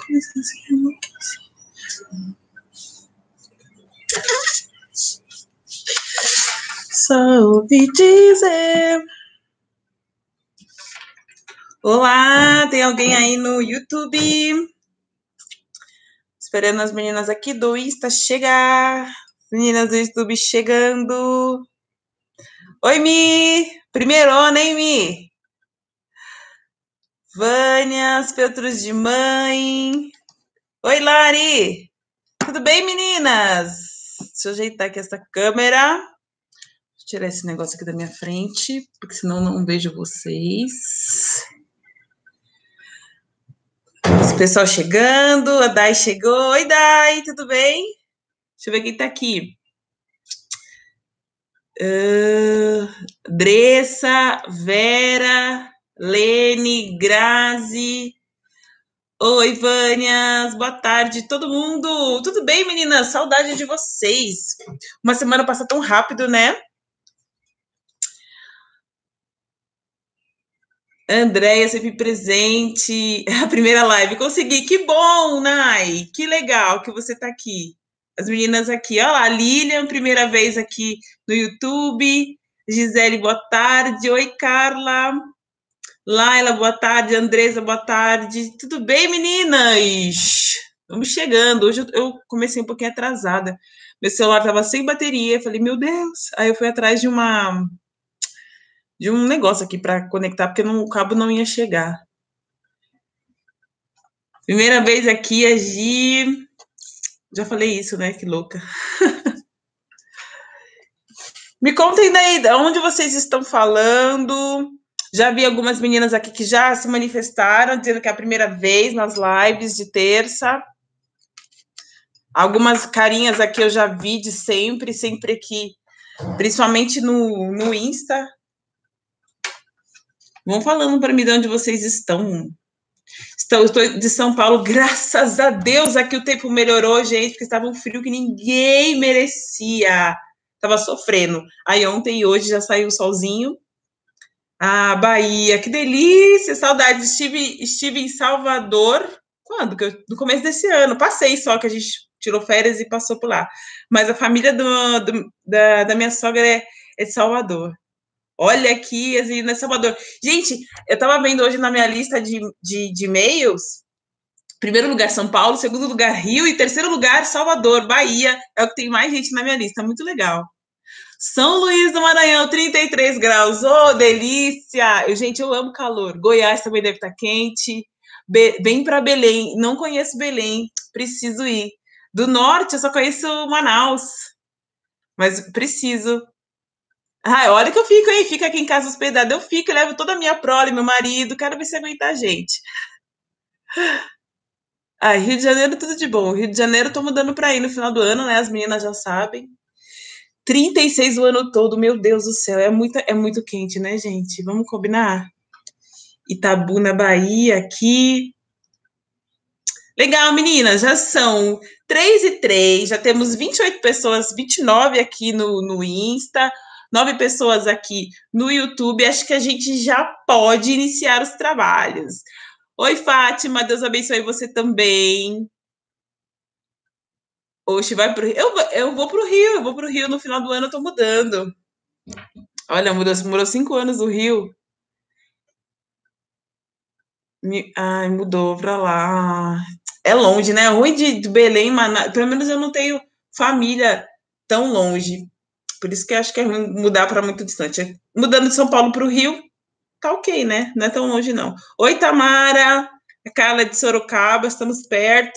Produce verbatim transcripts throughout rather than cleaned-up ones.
Só ouvi dizer. Olá, tem alguém aí no YouTube? Esperando as meninas aqui do Insta chegar. Meninas do YouTube chegando. Oi, Mi! Primeirona, hein, Mi? Vânia, os Petros de mãe. Oi, Lari! Tudo bem, meninas? Deixa eu ajeitar aqui essa câmera. Vou tirar esse negócio aqui da minha frente, porque senão não vejo vocês. Esse pessoal chegando, a Dai chegou. Oi, Dai, tudo bem? Deixa eu ver quem tá aqui. Uh, Dressa, Vera, Lene, Grazi. Oi, Vânias, boa tarde, todo mundo. Tudo bem, meninas? Saudade de vocês. Uma semana passa tão rápido, né? Andréia, sempre presente. A primeira live, consegui. Que bom, Nai. Que legal que você tá aqui. As meninas aqui, olha lá, Lilian, primeira vez aqui no YouTube. Gisele, boa tarde. Oi, Carla. Laila, boa tarde. Andresa, boa tarde. Tudo bem, meninas? Vamos chegando. Hoje eu comecei um pouquinho atrasada. Meu celular estava sem bateria. Falei, meu Deus. Aí eu fui atrás de uma de um negócio aqui para conectar, porque não, o cabo não ia chegar. Primeira vez aqui, a Gi. Já falei isso, né? Que louca. Me contem daí, de onde vocês estão falando. Já vi algumas meninas aqui que já se manifestaram, dizendo que é a primeira vez nas lives de terça. Algumas carinhas aqui eu já vi de sempre, sempre aqui, principalmente no, no Insta. Vão falando para mim de onde vocês estão. Estou, estou de São Paulo, graças a Deus, aqui o tempo melhorou, gente, porque estava um frio que ninguém merecia. Estava sofrendo. Aí ontem e hoje já saiu o solzinho. Ah, Bahia, que delícia, saudades. Estive, estive em Salvador, quando? No começo desse ano. Passei só, que a gente tirou férias e passou por lá. Mas a família do, do, da, da minha sogra é, é de Salvador. Olha aqui, as meninas de Salvador. Gente, eu tava vendo hoje na minha lista de, de, de e-mails. Primeiro lugar, São Paulo. Segundo lugar, Rio. E terceiro lugar, Salvador, Bahia. É o que tem mais gente na minha lista. Muito legal. São Luís do Maranhão, trinta e três graus. Oh, delícia! Eu, gente, eu amo calor. Goiás também deve estar quente. Be- vem para Belém. Não conheço Belém. Preciso ir. Do norte, eu só conheço Manaus. Mas preciso. Ai, olha que eu fico, hein? Fica aqui em casa hospedada. Eu fico, eu levo toda a minha prole, meu marido. Quero ver se aguenta a gente. Ai, Rio de Janeiro, tudo de bom. Rio de Janeiro, tô mudando pra ir no final do ano, né? As meninas já sabem. trinta e seis o ano todo, meu Deus do céu. É muito, é muito quente, né, gente? Vamos combinar? Itabuna, Bahia, aqui. Legal, meninas, já são três e três, já temos vinte e oito pessoas, vinte e nove aqui no, no Insta, nove pessoas aqui no YouTube. Acho que a gente já pode iniciar os trabalhos. Oi, Fátima, Deus abençoe você também. Oxe, vai pro Rio. Eu, eu vou pro Rio, eu vou pro Rio no final do ano, eu tô mudando. Olha, mudou, morou cinco anos no Rio. Me- Ai, mudou pra lá. É longe, né? É ruim de, de Belém, Manaus. Pelo menos eu não tenho família tão longe. Por isso que eu acho que é ruim mudar para muito distante. Mudando de São Paulo para o Rio, tá ok, né? Não é tão longe, não. Oi, Tamara. A Carla é de Sorocaba, estamos perto.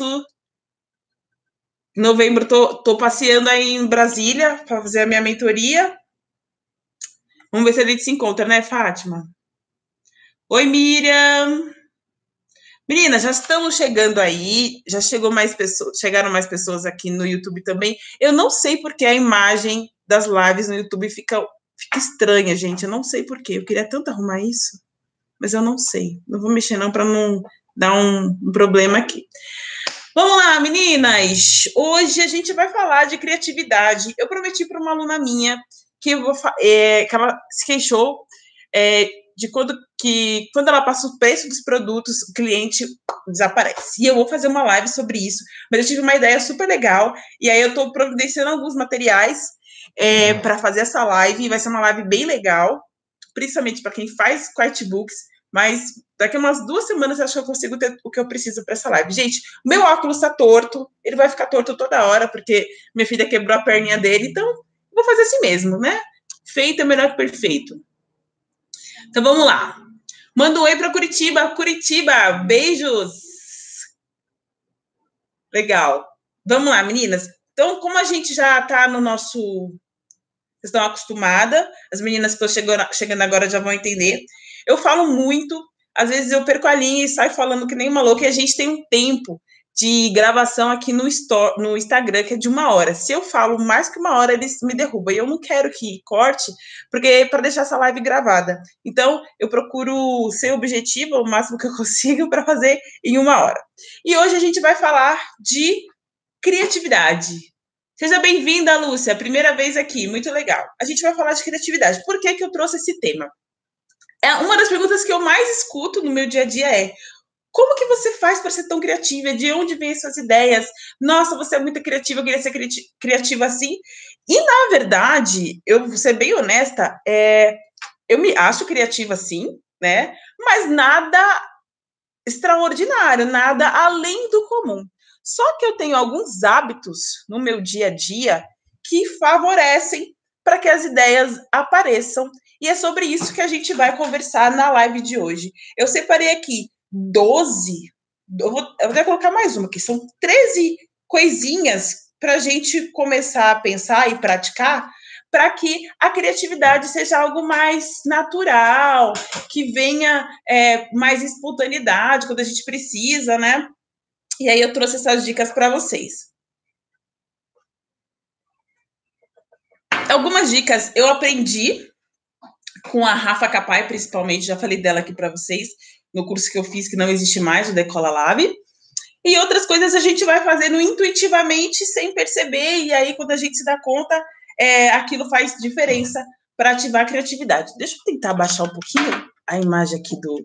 Em novembro, tô, tô passeando aí em Brasília para fazer a minha mentoria. Vamos ver se a gente se encontra, né, Fátima? Oi, Miriam. Meninas, já estamos chegando aí, já chegou mais pessoas, chegaram mais pessoas aqui no YouTube também. Eu não sei porque a imagem das lives no YouTube fica, fica estranha, gente. Eu não sei por quê. Eu queria tanto arrumar isso, mas eu não sei. Não vou mexer não para não dar um, um problema aqui. Vamos lá, meninas. Hoje a gente vai falar de criatividade. Eu prometi para uma aluna minha que eu vou é, que ela se queixou. É, de quando, que, quando ela passa o preço dos produtos, o cliente desaparece. E eu vou fazer uma live sobre isso, mas eu tive uma ideia super legal, e aí eu estou providenciando alguns materiais é, para fazer essa live, vai ser uma live bem legal, principalmente para quem faz QuietBooks, mas daqui a umas duas semanas eu acho que eu consigo ter o que eu preciso para essa live. Gente, o meu óculos está torto, ele vai ficar torto toda hora, porque minha filha quebrou a perninha dele, então vou fazer assim mesmo, né? Feito é melhor que perfeito. Então vamos lá. Manda um oi para Curitiba. Curitiba, beijos. Legal. Vamos lá, meninas. Então, como a gente já está no nosso... Vocês estão acostumadas, as meninas que estão chegando, chegando agora já vão entender. Eu falo muito, às vezes eu perco a linha e saio falando que nem uma louca, e a gente tem um tempo de gravação aqui no, store, no Instagram, que é de uma hora. Se eu falo mais que uma hora, eles me derrubam. E eu não quero que corte, porque é para deixar essa live gravada. Então, eu procuro ser objetiva o máximo que eu consigo para fazer em uma hora. E hoje a gente vai falar de criatividade. Seja bem-vinda, Lúcia. Primeira vez aqui, muito legal. A gente vai falar de criatividade. Por que que eu trouxe esse tema? É uma das perguntas que eu mais escuto no meu dia a dia é: como que você faz para ser tão criativa? De onde vêm suas ideias? Nossa, você é muito criativa, eu queria ser cri criativa assim. E, na verdade, eu vou ser bem honesta, é, eu me acho criativa assim, né? Mas nada extraordinário, nada além do comum. Só que eu tenho alguns hábitos no meu dia a dia que favorecem para que as ideias apareçam. E é sobre isso que a gente vai conversar na live de hoje. Eu separei aqui doze, eu vou, eu vou colocar mais uma aqui, são treze coisinhas para a gente começar a pensar e praticar, para que a criatividade seja algo mais natural, que venha é, mais espontaneidade quando a gente precisa, né? E aí eu trouxe essas dicas para vocês. Algumas dicas eu aprendi com a Rafa Capai, principalmente, já falei dela aqui para vocês, no curso que eu fiz, que não existe mais, o Decola Lab. E outras coisas a gente vai fazendo intuitivamente, sem perceber, e aí quando a gente se dá conta, é, aquilo faz diferença para ativar a criatividade. Deixa eu tentar abaixar um pouquinho a imagem aqui do,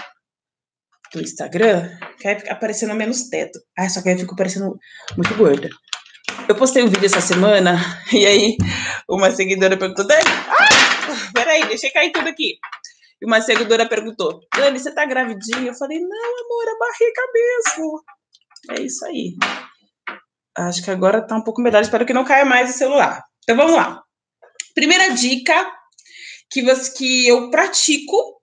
do Instagram, que aí fica aparecendo menos teto. Ah, só que aí eu fico parecendo muito gorda. Eu postei um vídeo essa semana, e aí uma seguidora perguntou, Dani, ah, peraí, deixei cair tudo aqui. E uma seguidora perguntou, Dani, você tá gravidinha? Eu falei, não, amor, é barriga mesmo. É isso aí. Acho que agora tá um pouco melhor, espero que não caia mais o celular. Então vamos lá. Primeira dica que, você, que eu pratico,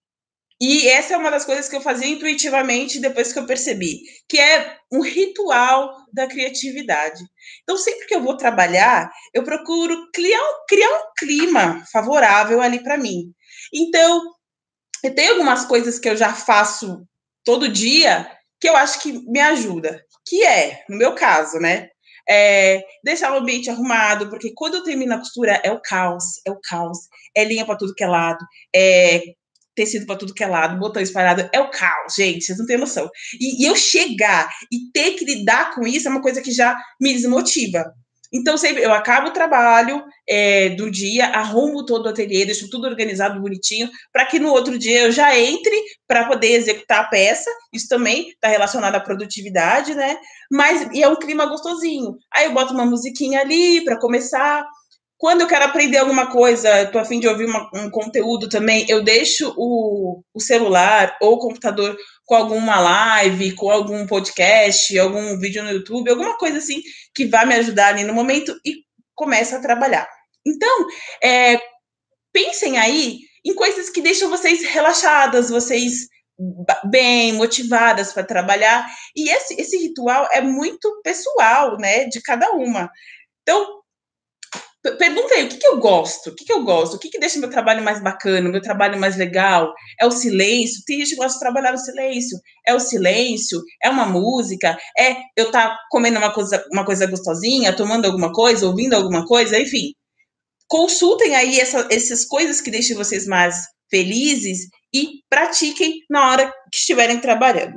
e essa é uma das coisas que eu fazia intuitivamente depois que eu percebi, que é um ritual da criatividade. Então, sempre que eu vou trabalhar, eu procuro criar, criar um clima favorável ali para mim. Então, eu tenho algumas coisas que eu já faço todo dia que eu acho que me ajuda, que é, no meu caso, né, é deixar o ambiente arrumado, porque quando eu termino a costura é o caos, é o caos, é linha para tudo que é lado, é tecido para tudo que é lado, botão espalhado, é o caos, gente, vocês não têm noção. E, e eu chegar e ter que lidar com isso é uma coisa que já me desmotiva. Então, sempre eu acabo o trabalho é, do dia, arrumo todo o ateliê, deixo tudo organizado, bonitinho, para que no outro dia eu já entre para poder executar a peça. Isso também está relacionado à produtividade, né? Mas e é um clima gostosinho. Aí eu boto uma musiquinha ali para começar. Quando eu quero aprender alguma coisa, estou a fim de ouvir uma, um conteúdo também, eu deixo o, o celular ou o computador com alguma live, com algum podcast, algum vídeo no YouTube, alguma coisa assim que vai me ajudar ali no momento e começo a trabalhar. Então, é, pensem aí em coisas que deixam vocês relaxadas, vocês bem, motivadas para trabalhar. E esse, esse ritual é muito pessoal, né, de cada uma. Então, perguntei o que, que eu gosto, o que, que eu gosto, o que, que deixa meu trabalho mais bacana, meu trabalho mais legal, é o silêncio, tem gente que gosta de trabalhar no silêncio, é o silêncio, é uma música, é eu estar tá comendo uma coisa, uma coisa gostosinha, tomando alguma coisa, ouvindo alguma coisa, enfim, consultem aí essa, essas coisas que deixam vocês mais felizes e pratiquem na hora que estiverem trabalhando.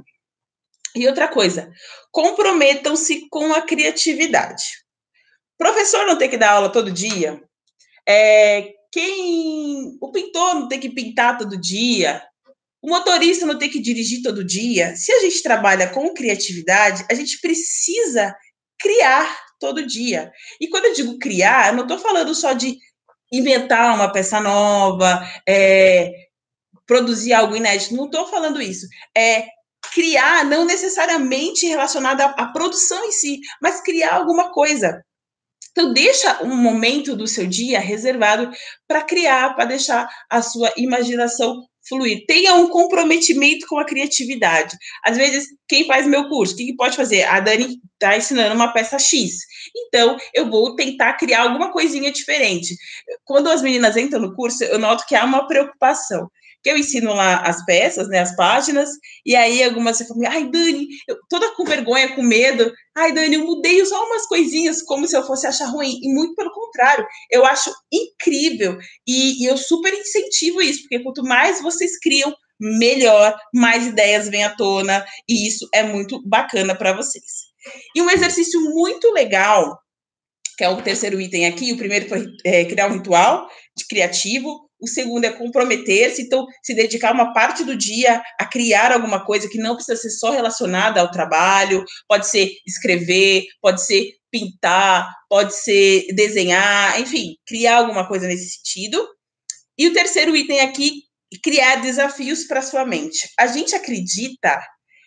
E outra coisa, comprometam-se com a criatividade. Professor não tem que dar aula todo dia? É, quem, o pintor não tem que pintar todo dia, o motorista não tem que dirigir todo dia. Se a gente trabalha com criatividade, a gente precisa criar todo dia. E quando eu digo criar, eu não estou falando só de inventar uma peça nova, é, produzir algo inédito, não estou falando isso. É criar, não necessariamente relacionado à, à produção em si, mas criar alguma coisa. Então, deixa um momento do seu dia reservado para criar, para deixar a sua imaginação fluir. Tenha um comprometimento com a criatividade. Às vezes, quem faz meu curso, o que pode fazer? A Dani está ensinando uma peça X. Então, eu vou tentar criar alguma coisinha diferente. Quando as meninas entram no curso, eu noto que há uma preocupação. Que eu ensino lá as peças, né, as páginas, e aí algumas você fala, ai, Dani, eu, toda com vergonha, com medo, ai, Dani, eu mudei só umas coisinhas como se eu fosse achar ruim, e muito pelo contrário, eu acho incrível, e, e eu super incentivo isso, porque quanto mais vocês criam, melhor, mais ideias vêm à tona, e isso é muito bacana para vocês. E um exercício muito legal, que é o terceiro item aqui, o primeiro foi é, criar um ritual de criativo, o segundo é comprometer-se, então se dedicar uma parte do dia a criar alguma coisa que não precisa ser só relacionada ao trabalho, pode ser escrever, pode ser pintar, pode ser desenhar, enfim, criar alguma coisa nesse sentido. E o terceiro item aqui, criar desafios para sua mente. A gente acredita,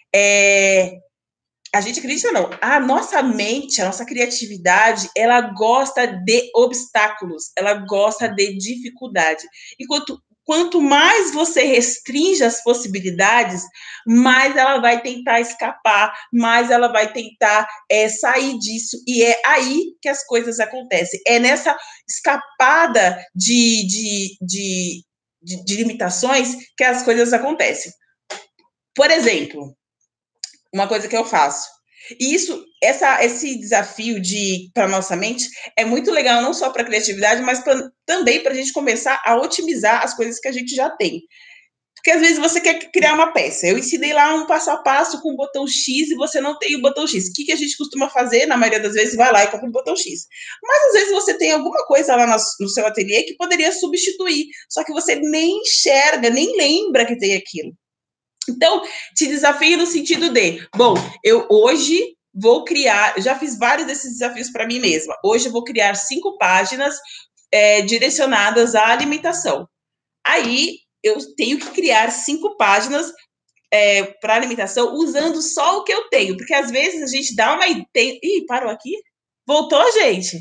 é, a gente acredita não, a nossa mente, a nossa criatividade, ela gosta de obstáculos, ela gosta de dificuldade. Enquanto quanto mais você restringe as possibilidades, mais ela vai tentar escapar, mais ela vai tentar é, sair disso. E é aí que as coisas acontecem. É nessa escapada de, de, de, de, de limitações que as coisas acontecem. Por exemplo, uma coisa que eu faço. E isso, essa, esse desafio de para nossa mente é muito legal, não só para a criatividade, mas pra, também para a gente começar a otimizar as coisas que a gente já tem. Porque às vezes você quer criar uma peça. Eu ensinei lá um passo a passo com o botão X e você não tem o botão X. O que, que a gente costuma fazer? Na maioria das vezes, vai lá e compra o botão X. Mas às vezes você tem alguma coisa lá no, no seu ateliê que poderia substituir. Só que você nem enxerga, nem lembra que tem aquilo. Então, te desafio no sentido de, bom, eu hoje vou criar, eu já fiz vários desses desafios para mim mesma. Hoje eu vou criar cinco páginas é, direcionadas à alimentação. Aí eu tenho que criar cinco páginas é, para alimentação usando só o que eu tenho, porque às vezes a gente dá uma ideia. Ih, parou aqui? Voltou, gente?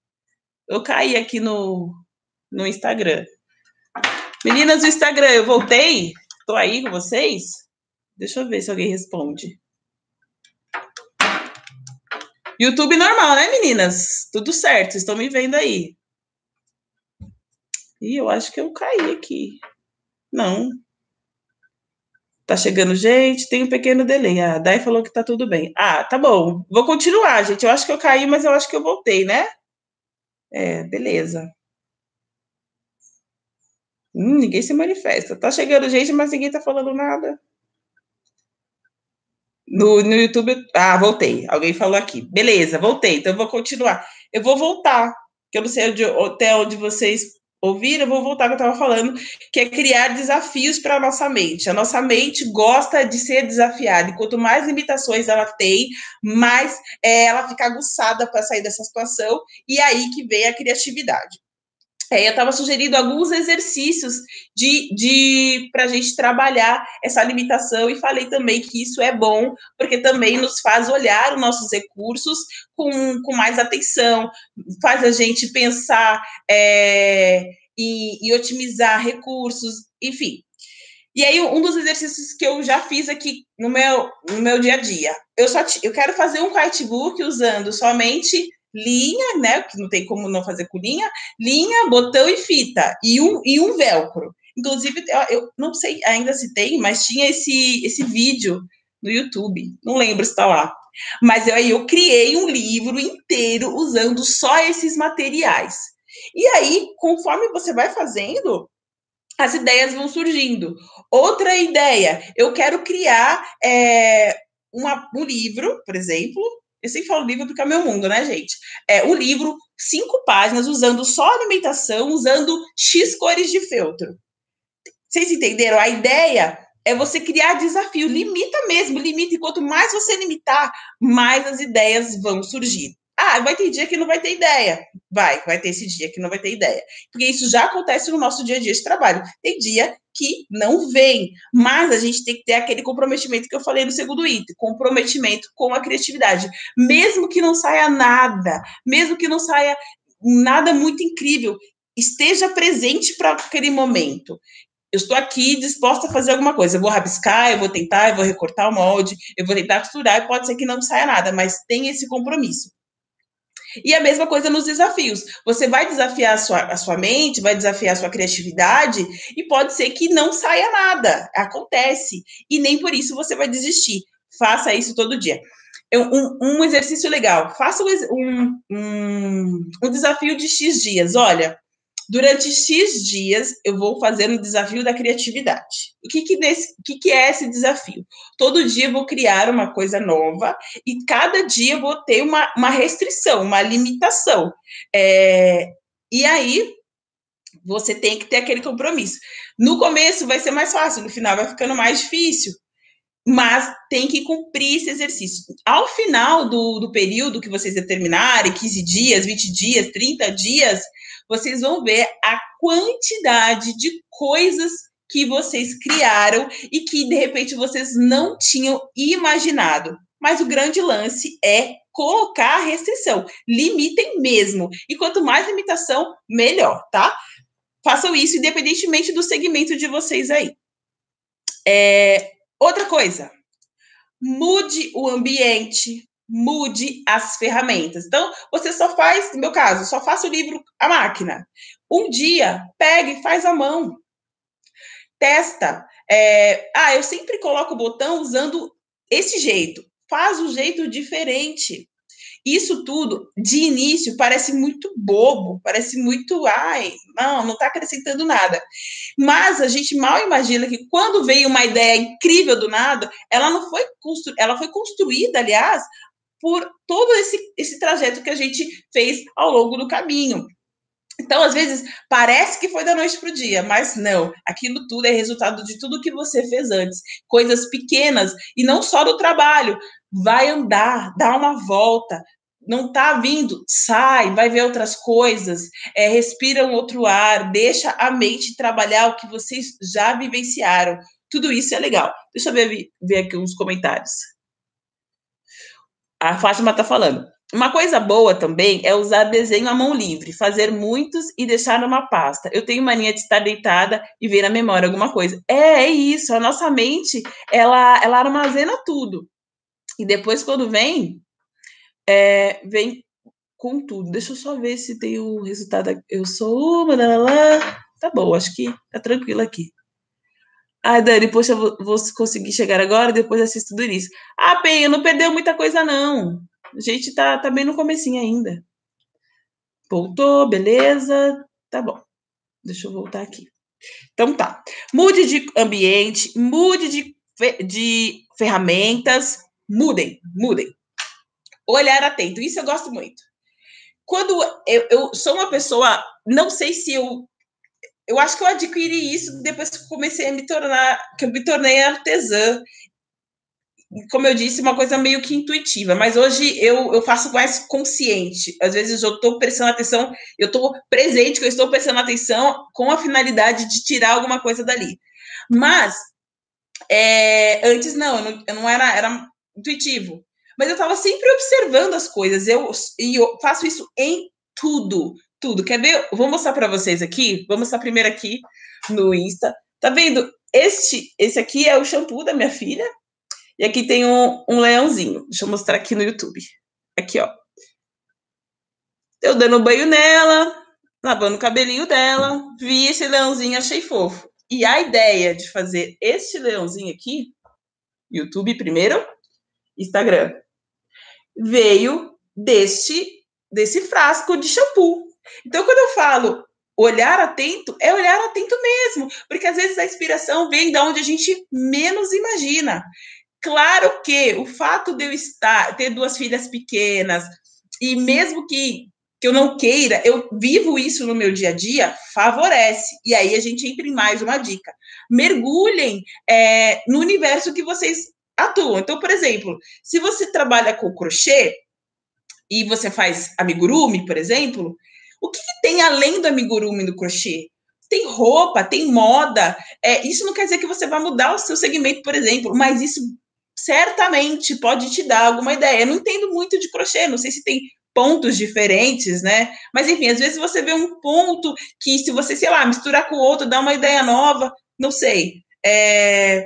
Eu caí aqui no, no Instagram. Meninas do Instagram, eu voltei? Tô aí com vocês? Deixa eu ver se alguém responde. YouTube normal, né, meninas? Tudo certo, estão me vendo aí. Ih, eu acho que eu caí aqui. Não. Tá chegando gente, tem um pequeno delay. A Dai falou que tá tudo bem. Ah, tá bom. Vou continuar, gente. Eu acho que eu caí, mas eu acho que eu voltei, né? É, beleza. Hum, ninguém se manifesta. Tá chegando gente, mas ninguém tá falando nada. No, no YouTube. Ah, voltei. Alguém falou aqui. Beleza, voltei. Então eu vou continuar. Eu vou voltar, que eu não sei onde, até onde vocês ouviram, eu vou voltar ao que eu estava falando, que é criar desafios para a nossa mente. A nossa mente gosta de ser desafiada, e quanto mais limitações ela tem, mais é, ela fica aguçada para sair dessa situação, e aí que vem a criatividade. É, eu estava sugerindo alguns exercícios de, de para a gente trabalhar essa limitação e falei também que isso é bom, porque também nos faz olhar os nossos recursos com, com mais atenção, faz a gente pensar é, e, e otimizar recursos, enfim. E aí, um dos exercícios que eu já fiz aqui no meu, no meu dia a dia, eu, só eu quero fazer um kitebook usando somente linha, né? Que não tem como não fazer com linha, linha, botão e fita, e um, e um velcro. Inclusive, eu, eu não sei ainda se tem, mas tinha esse, esse vídeo no YouTube, não lembro se está lá. Mas eu, aí eu criei um livro inteiro usando só esses materiais. E aí, conforme você vai fazendo, as ideias vão surgindo. Outra ideia, eu quero criar é, uma, um livro, por exemplo, Eu sempre falo livro porque é o meu mundo, né, gente? É um livro, cinco páginas, usando só alimentação, usando X cores de feltro. Vocês entenderam? A ideia é você criar desafio. Limita mesmo, limita. E quanto mais você limitar, mais as ideias vão surgir. Ah, vai ter dia que não vai ter ideia. Vai, vai ter esse dia que não vai ter ideia. Porque isso já acontece no nosso dia a dia de trabalho. Tem dia que não vem, mas a gente tem que ter aquele comprometimento que eu falei no segundo item, comprometimento com a criatividade. Mesmo que não saia nada, mesmo que não saia nada muito incrível, esteja presente para aquele momento. Eu estou aqui disposta a fazer alguma coisa. Eu vou rabiscar, eu vou tentar, eu vou recortar o molde, eu vou tentar costurar, e pode ser que não saia nada, mas tem esse compromisso. E a mesma coisa nos desafios. Você vai desafiar a sua, a sua mente, vai desafiar a sua criatividade, e pode ser que não saia nada. Acontece. E nem por isso você vai desistir. Faça isso todo dia. Um, um exercício legal. Faça um, um, um desafio de X dias. Olha, durante X dias, eu vou fazer um desafio da criatividade. O que que, desse, o que que é esse desafio? Todo dia eu vou criar uma coisa nova e cada dia eu vou ter uma, uma restrição, uma limitação. É, e aí, você tem que ter aquele compromisso. No começo vai ser mais fácil, no final vai ficando mais difícil. Mas tem que cumprir esse exercício. Ao final do, do período que vocês determinarem, quinze dias, vinte dias, trinta dias, vocês vão ver a quantidade de coisas que vocês criaram e que, de repente, vocês não tinham imaginado. Mas o grande lance é colocar a restrição. Limitem mesmo. E quanto mais limitação, melhor, tá? Façam isso independentemente do segmento de vocês aí. É, outra coisa, mude o ambiente, mude as ferramentas. Então, você só faz, no meu caso, só faço o livro à máquina. Um dia, pega e faz à mão. Testa. É, ah, eu sempre coloco o botão usando esse jeito. Faz um jeito diferente. Isso tudo, de início, parece muito bobo, parece muito, ai, não, não está acrescentando nada. Mas a gente mal imagina que quando veio uma ideia incrível do nada, ela não foi constru... ela foi construída, aliás, por todo esse, esse trajeto que a gente fez ao longo do caminho. Então, às vezes, parece que foi da noite para o dia, mas não. Aquilo tudo é resultado de tudo que você fez antes. Coisas pequenas, e não só do trabalho. Vai andar, dá uma volta. Não está vindo? Sai, vai ver outras coisas. É, respira um outro ar, deixa a mente trabalhar o que vocês já vivenciaram. Tudo isso é legal. Deixa eu ver, ver aqui uns comentários. A Fátima está falando. Uma coisa boa também é usar desenho à mão livre, fazer muitos e deixar numa pasta. Eu tenho mania de estar deitada e ver na memória alguma coisa. É, é isso. A nossa mente, ela, ela armazena tudo. E depois, quando vem, é, vem com tudo. Deixa eu só ver se tem o resultado aqui. Eu sou uma, lá, lá. Tá bom, acho que tá tranquilo aqui. Ai, Dani, poxa, vou, vou conseguir chegar agora, depois assisto tudo isso. Ah, Penha, não perdeu muita coisa, não. A gente tá, tá bem no comecinho ainda. Voltou, beleza. Tá bom. Deixa eu voltar aqui. Então tá. Mude de ambiente, mude de, de ferramentas, mudem, mudem. Olhar atento, isso eu gosto muito. Quando eu, eu sou uma pessoa, não sei se eu eu acho que eu adquiri isso depois que comecei a me tornar, que eu me tornei artesã. Como eu disse, uma coisa meio que intuitiva, mas hoje eu, eu faço mais consciente. Às vezes eu estou prestando atenção, eu estou presente, que eu estou prestando atenção com a finalidade de tirar alguma coisa dali. Mas, é, antes não, eu não, eu não era, era intuitivo. Mas eu estava sempre observando as coisas, eu, e eu faço isso em tudo. Tudo. Quer ver? Vou mostrar para vocês aqui. Vou mostrar primeiro aqui no Insta. Tá vendo? Este, esse aqui é o shampoo da minha filha. E aqui tem um, um leãozinho. Deixa eu mostrar aqui no YouTube. Aqui, ó. Eu dando banho nela, lavando o cabelinho dela. Vi esse leãozinho, achei fofo. E a ideia de fazer este leãozinho aqui, YouTube primeiro, Instagram, veio deste, desse frasco de shampoo. Então, quando eu falo olhar atento, é olhar atento mesmo, porque às vezes a inspiração vem de onde a gente menos imagina. Claro que o fato de eu estar, ter duas filhas pequenas, e mesmo que, que eu não queira, eu vivo isso no meu dia a dia, favorece. E aí a gente entra em mais uma dica. Mergulhem é, no universo que vocês atuam. Então, por exemplo, se você trabalha com crochê e você faz amigurumi, por exemplo, o que, que tem além do amigurumi do crochê? Tem roupa, tem moda. É, isso não quer dizer que você vai mudar o seu segmento, por exemplo, mas isso certamente pode te dar alguma ideia. Eu não entendo muito de crochê, não sei se tem pontos diferentes, né? Mas enfim, às vezes você vê um ponto que, se você, sei lá, misturar com o outro, dá uma ideia nova, não sei. É...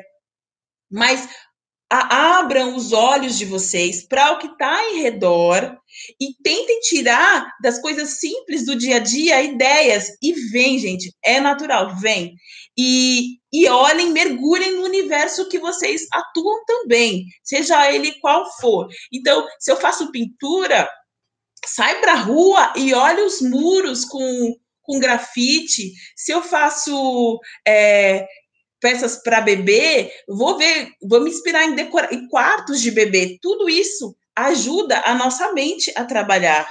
Mas a, abram os olhos de vocês para o que está em redor e tentem tirar das coisas simples do dia a dia ideias. E vem, gente, é natural, vem. E, e olhem, mergulhem no universo que vocês atuam também, seja ele qual for. Então, se eu faço pintura, sai para a rua e olha os muros com, com grafite. Se eu faço... É, peças para bebê, vou ver, vou me inspirar em, decora, em quartos de bebê. Tudo isso ajuda a nossa mente a trabalhar.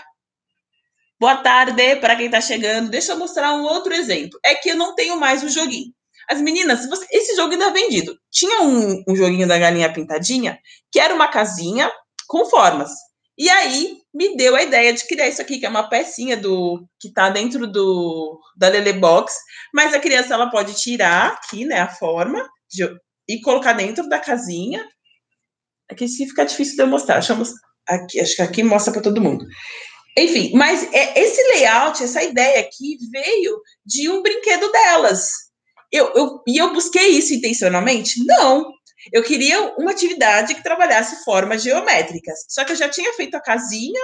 Boa tarde para quem está chegando. Deixa eu mostrar um outro exemplo. É que eu não tenho mais o joguinho. As meninas, você, esse jogo ainda é vendido. Tinha um, um joguinho da galinha pintadinha, que era uma casinha com formas. E aí me deu a ideia de criar isso aqui, que é uma pecinha do que está dentro do da Lele Box, mas a criança ela pode tirar aqui, né, a forma de, e colocar dentro da casinha. Aqui se fica difícil de eu mostrar. Deixa eu mostrar. Aqui, acho que aqui mostra para todo mundo. Enfim, mas é, esse layout, essa ideia aqui veio de um brinquedo delas. Eu, eu, e eu busquei isso intencionalmente? Não. Eu queria uma atividade que trabalhasse formas geométricas. Só que eu já tinha feito a casinha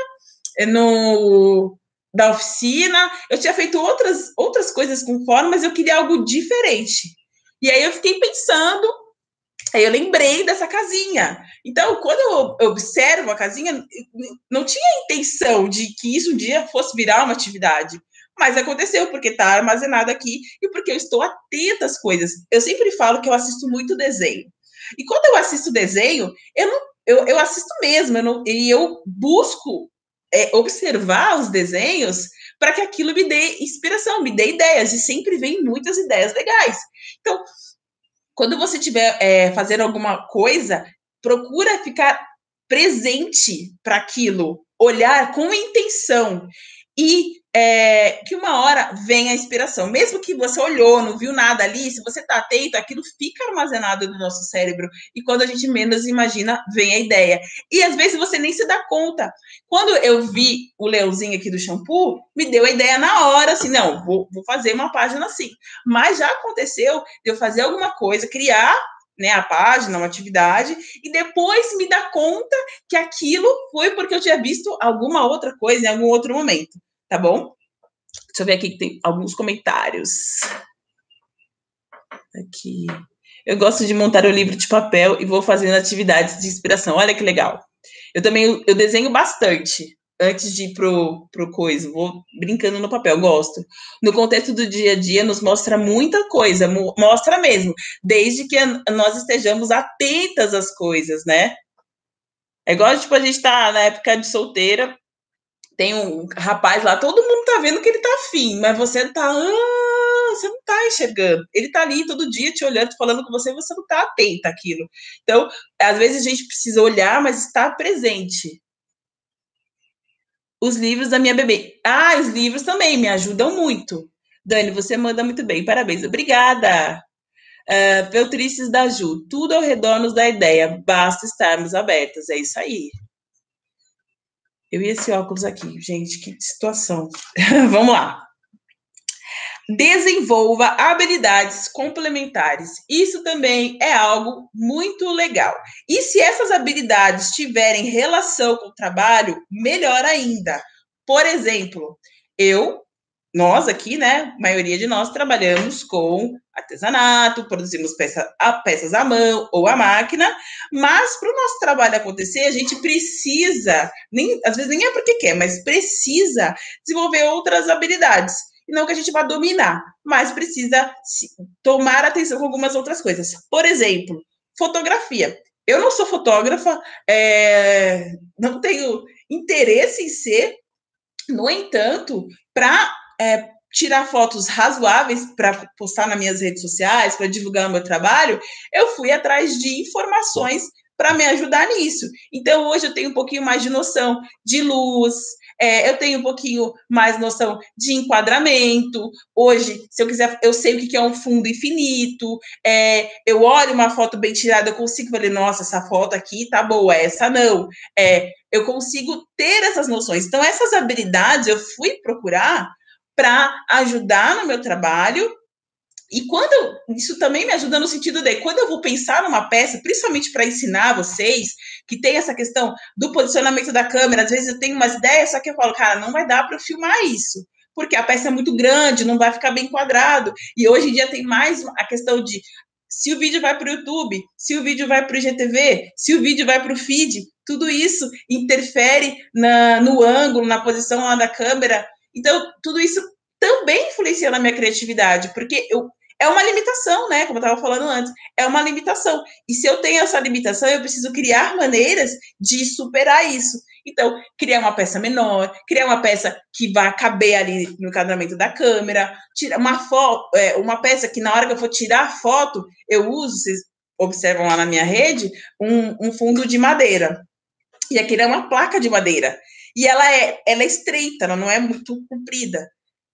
no, da oficina, eu tinha feito outras, outras coisas com formas, mas eu queria algo diferente. E aí eu fiquei pensando, aí eu lembrei dessa casinha. Então, quando eu observo a casinha, não tinha intenção de que isso um dia fosse virar uma atividade. Mas aconteceu, porque está armazenado aqui e porque eu estou atenta às coisas. Eu sempre falo que eu assisto muito desenho. E quando eu assisto desenho, eu, não, eu, eu assisto mesmo, eu não, e eu busco é, observar os desenhos para que aquilo me dê inspiração, me dê ideias. E sempre vem muitas ideias legais. Então, quando você estiver é, fazendo alguma coisa, procura ficar presente para aquilo, olhar com intenção e é, que uma hora vem a inspiração. Mesmo que você olhou, não viu nada ali, se você está atento, aquilo fica armazenado no nosso cérebro e quando a gente menos imagina, vem a ideia. E às vezes você nem se dá conta. Quando eu vi o leãozinho aqui do shampoo, me deu a ideia na hora, assim, não, vou, vou fazer uma página assim. Mas já aconteceu de eu fazer alguma coisa, criar, né, a página, uma atividade, e depois me dar conta que aquilo foi porque eu tinha visto alguma outra coisa em algum outro momento, tá bom? Deixa eu ver aqui que tem alguns comentários. Aqui. Eu gosto de montar o livro de papel e vou fazendo atividades de inspiração. Olha que legal. Eu também eu desenho bastante antes de ir pro, pro coisa. Vou brincando no papel, gosto. No contexto do dia a dia, nos mostra muita coisa, mostra mesmo, desde que nós estejamos atentas às coisas, né? É igual, tipo, a gente tá na época de solteira, tem um rapaz lá, todo mundo tá vendo que ele tá afim, mas você tá... Ah, você não tá enxergando. Ele tá ali todo dia te olhando, falando com você, e você não tá atenta àquilo. Então, às vezes a gente precisa olhar, mas estar presente. Os livros da minha bebê. Ah, os livros também me ajudam muito. Dani, você manda muito bem. Parabéns. Obrigada. Uh, Peltrices da Ju. Tudo ao redor nos dá ideia. Basta estarmos abertas. É isso aí. Eu e esse óculos aqui. Gente, que situação. Vamos lá. Desenvolva habilidades complementares. Isso também é algo muito legal. E se essas habilidades tiverem relação com o trabalho, melhor ainda. Por exemplo, eu, nós aqui, né, a maioria de nós trabalhamos com artesanato, produzimos peça, a, peças à mão ou à máquina, mas para o nosso trabalho acontecer, a gente precisa, nem, às vezes nem é porque quer, mas precisa desenvolver outras habilidades. E não que a gente vá dominar, mas precisa tomar atenção com algumas outras coisas. Por exemplo, fotografia. Eu não sou fotógrafa, é, não tenho interesse em ser, no entanto, para é, tirar fotos razoáveis para postar nas minhas redes sociais, para divulgar o meu trabalho, eu fui atrás de informações para me ajudar nisso. Então, hoje eu tenho um pouquinho mais de noção de luz, é, eu tenho um pouquinho mais noção de enquadramento. Hoje, se eu quiser, eu sei o que é um fundo infinito, é, eu olho uma foto bem tirada, eu consigo falar, nossa, essa foto aqui tá boa, essa não. É, eu consigo ter essas noções. Então, essas habilidades eu fui procurar para ajudar no meu trabalho. E quando eu, isso também me ajuda no sentido de quando eu vou pensar numa peça, principalmente para ensinar vocês, que tem essa questão do posicionamento da câmera, às vezes eu tenho umas ideias, só que eu falo, cara, não vai dar para eu filmar isso, porque a peça é muito grande, não vai ficar bem enquadrado. E hoje em dia tem mais a questão de se o vídeo vai para o YouTube, se o vídeo vai para o I G T V, se o vídeo vai para o feed, tudo isso interfere na, no ângulo, na posição lá da câmera. Então, tudo isso também influencia na minha criatividade, porque eu é uma limitação, né? Como eu estava falando antes, é uma limitação. E se eu tenho essa limitação, eu preciso criar maneiras de superar isso. Então, criar uma peça menor, criar uma peça que vai caber ali no enquadramento da câmera, tirar uma foto, é, uma peça que na hora que eu for tirar a foto, eu uso, vocês observam lá na minha rede, um, um fundo de madeira. E aquilo é uma placa de madeira. E ela é, ela é estreita, ela não é muito comprida.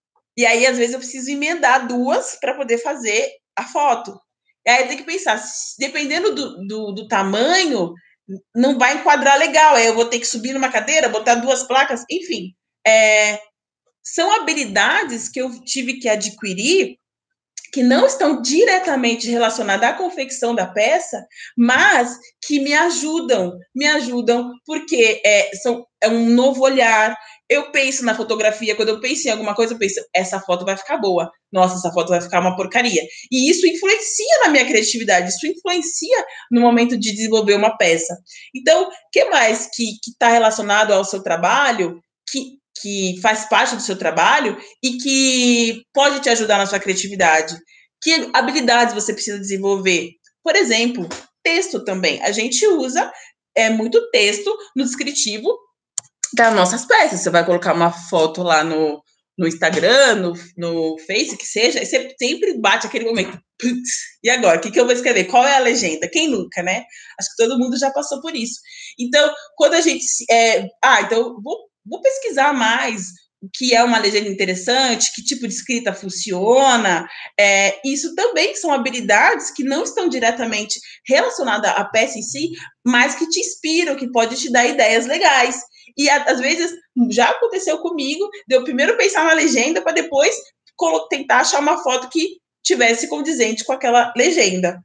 E aí, às vezes, eu preciso emendar duas para poder fazer a foto. E aí tem que pensar, dependendo do, do, do tamanho, não vai enquadrar legal. Aí eu vou ter que subir numa cadeira, botar duas placas, enfim. É, são habilidades que eu tive que adquirir que não estão diretamente relacionadas à confecção da peça, mas que me ajudam, me ajudam porque é, são, é um novo olhar. Eu penso na fotografia, quando eu penso em alguma coisa, eu penso, essa foto vai ficar boa, nossa, essa foto vai ficar uma porcaria. E isso influencia na minha criatividade, isso influencia no momento de desenvolver uma peça. Então, o que mais que está relacionado ao seu trabalho, que que faz parte do seu trabalho e que pode te ajudar na sua criatividade? Que habilidades você precisa desenvolver? Por exemplo, texto também. A gente usa é, muito texto no descritivo das nossas peças. Você vai colocar uma foto lá no, no Instagram, no, no Face, que seja, e você sempre bate aquele momento. Putz, e agora? O que, que eu vou escrever? Qual é a legenda? Quem nunca, né? Acho que todo mundo já passou por isso. Então, quando a gente... É, ah, então, vou Vou pesquisar mais o que é uma legenda interessante, que tipo de escrita funciona. É, isso também são habilidades que não estão diretamente relacionadas à peça em si, mas que te inspiram, que pode te dar ideias legais. E às vezes já aconteceu comigo, de eu primeiro pensar na legenda para depois tentar achar uma foto que tivesse condizente com aquela legenda,